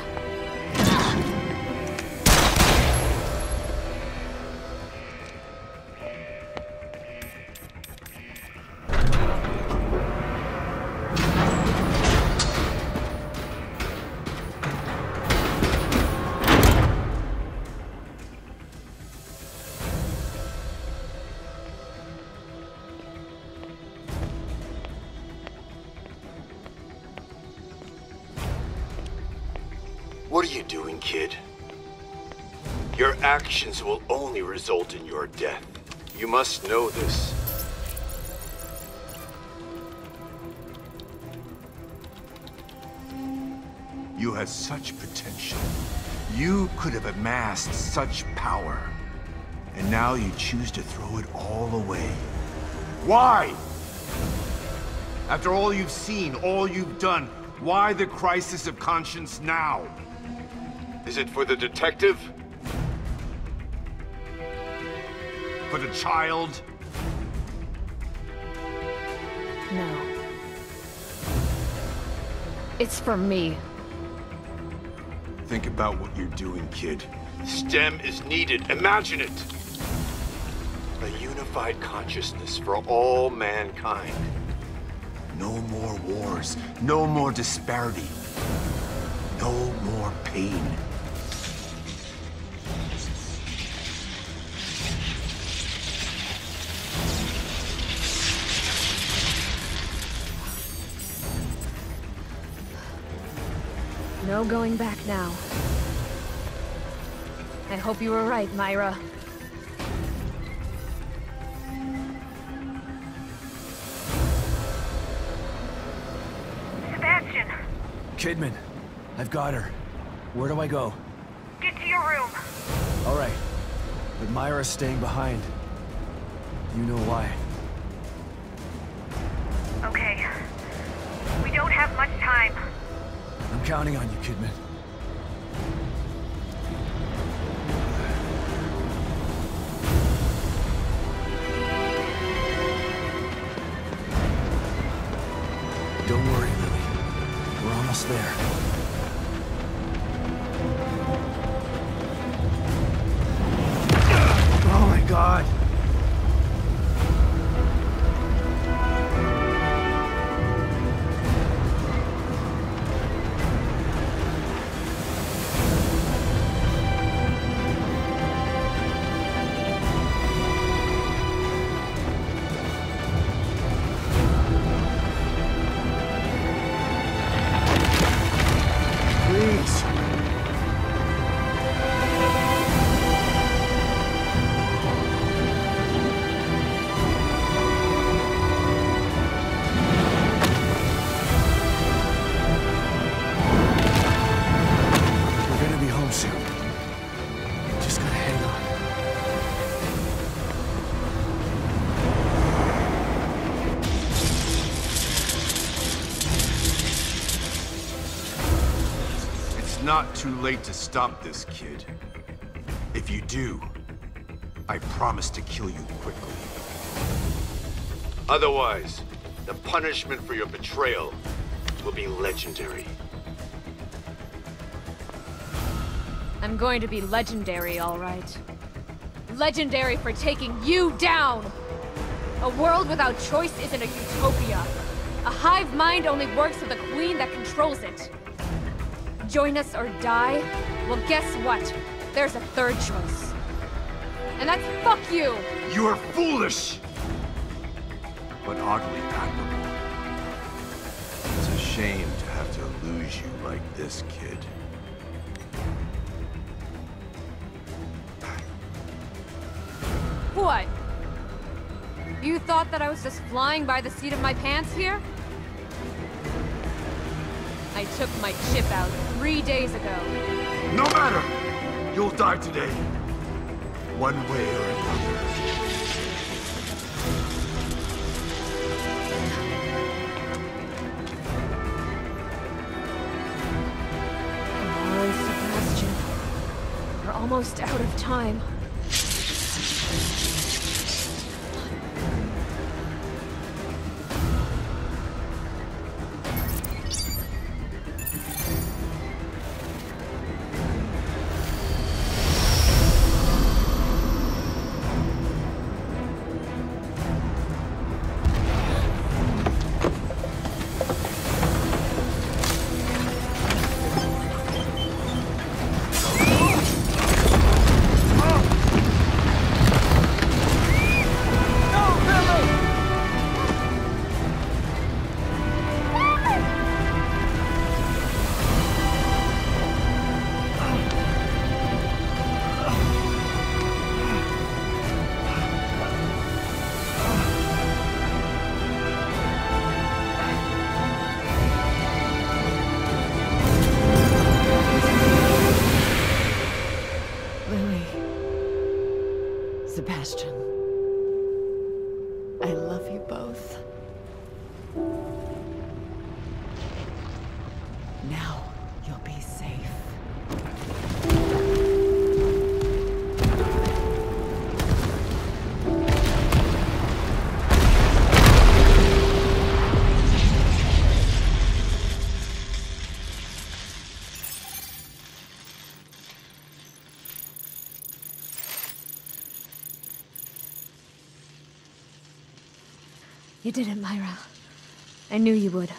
What are you doing, kid? Your actions will only result in your death. You must know this. You had such potential. You could have amassed such power. And now you choose to throw it all away. Why? After all you've seen, all you've done, why the crisis of conscience now? Is it for the detective? For the child? No. It's for me. Think about what you're doing, kid. STEM is needed. Imagine it. A unified consciousness for all mankind. No more wars. No more disparity. No more pain. No going back now. I hope you were right, Myra. Sebastian! Kidman, I've got her. Where do I go? Get to your room. All right. But Myra's staying behind. You know why. Okay. We don't have much time. I'm counting on you, Kidman. Don't worry, Lily. We're almost there. Oh my God! not too late to stop this, kid. If you do, I promise to kill you quickly. Otherwise, the punishment for your betrayal will be legendary. I'm going to be legendary, all right. Legendary for taking you down! A world without choice isn't a utopia. A hive mind only works with a queen that controls it. Join us or die? Well, guess what? There's a third choice. And that's fuck you! You are foolish! But oddly admirable. It's a shame to have to lose you like this, kid. What? You thought that I was just flying by the seat of my pants here? I took my chip out three days ago. No matter! You'll die today. One way or another. Come on, Sebastian. We're almost out of time. Sebastian, I love you both. Now you'll be safe. You did it, Myra. I knew you would.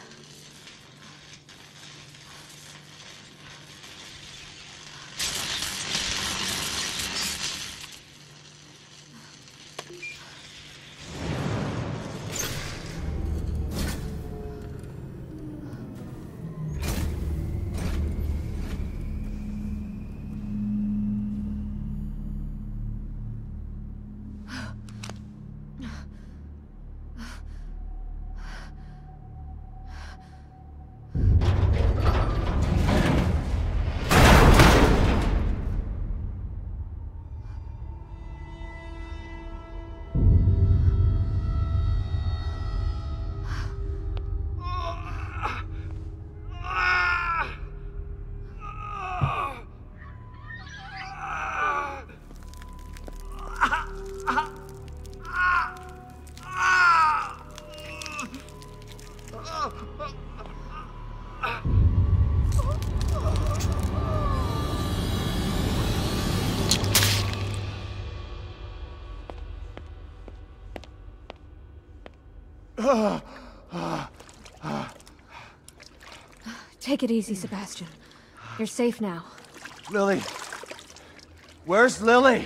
Take it easy, Sebastian. You're safe now. Lily. Where's Lily?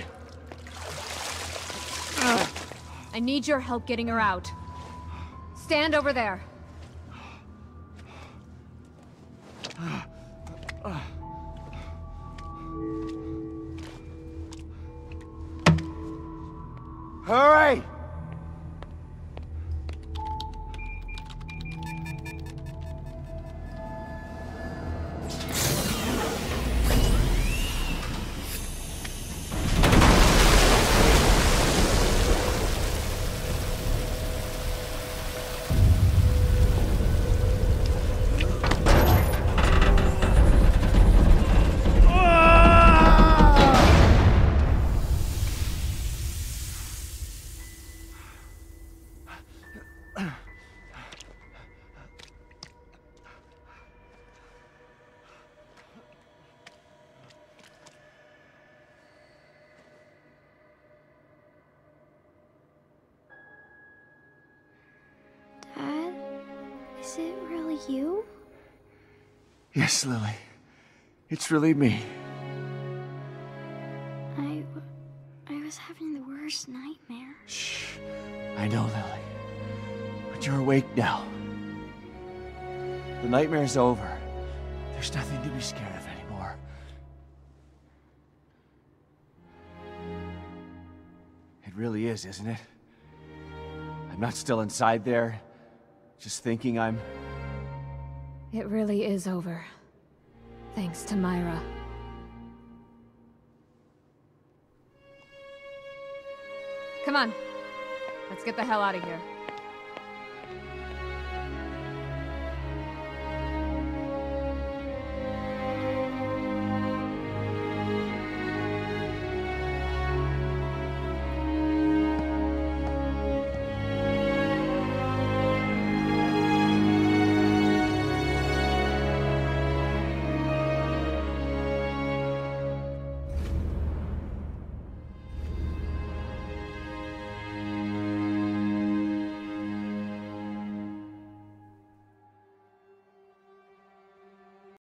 I need your help getting her out. Stand over there. Hurry! you? Yes, Lily. It's really me. I... I was having the worst nightmare. Shh. I know, Lily. But you're awake now. The nightmare's over. There's nothing to be scared of anymore. It really is, isn't it? I'm not still inside there, just thinking I'm... It really is over. Thanks to Myra. Come on. Let's get the hell out of here.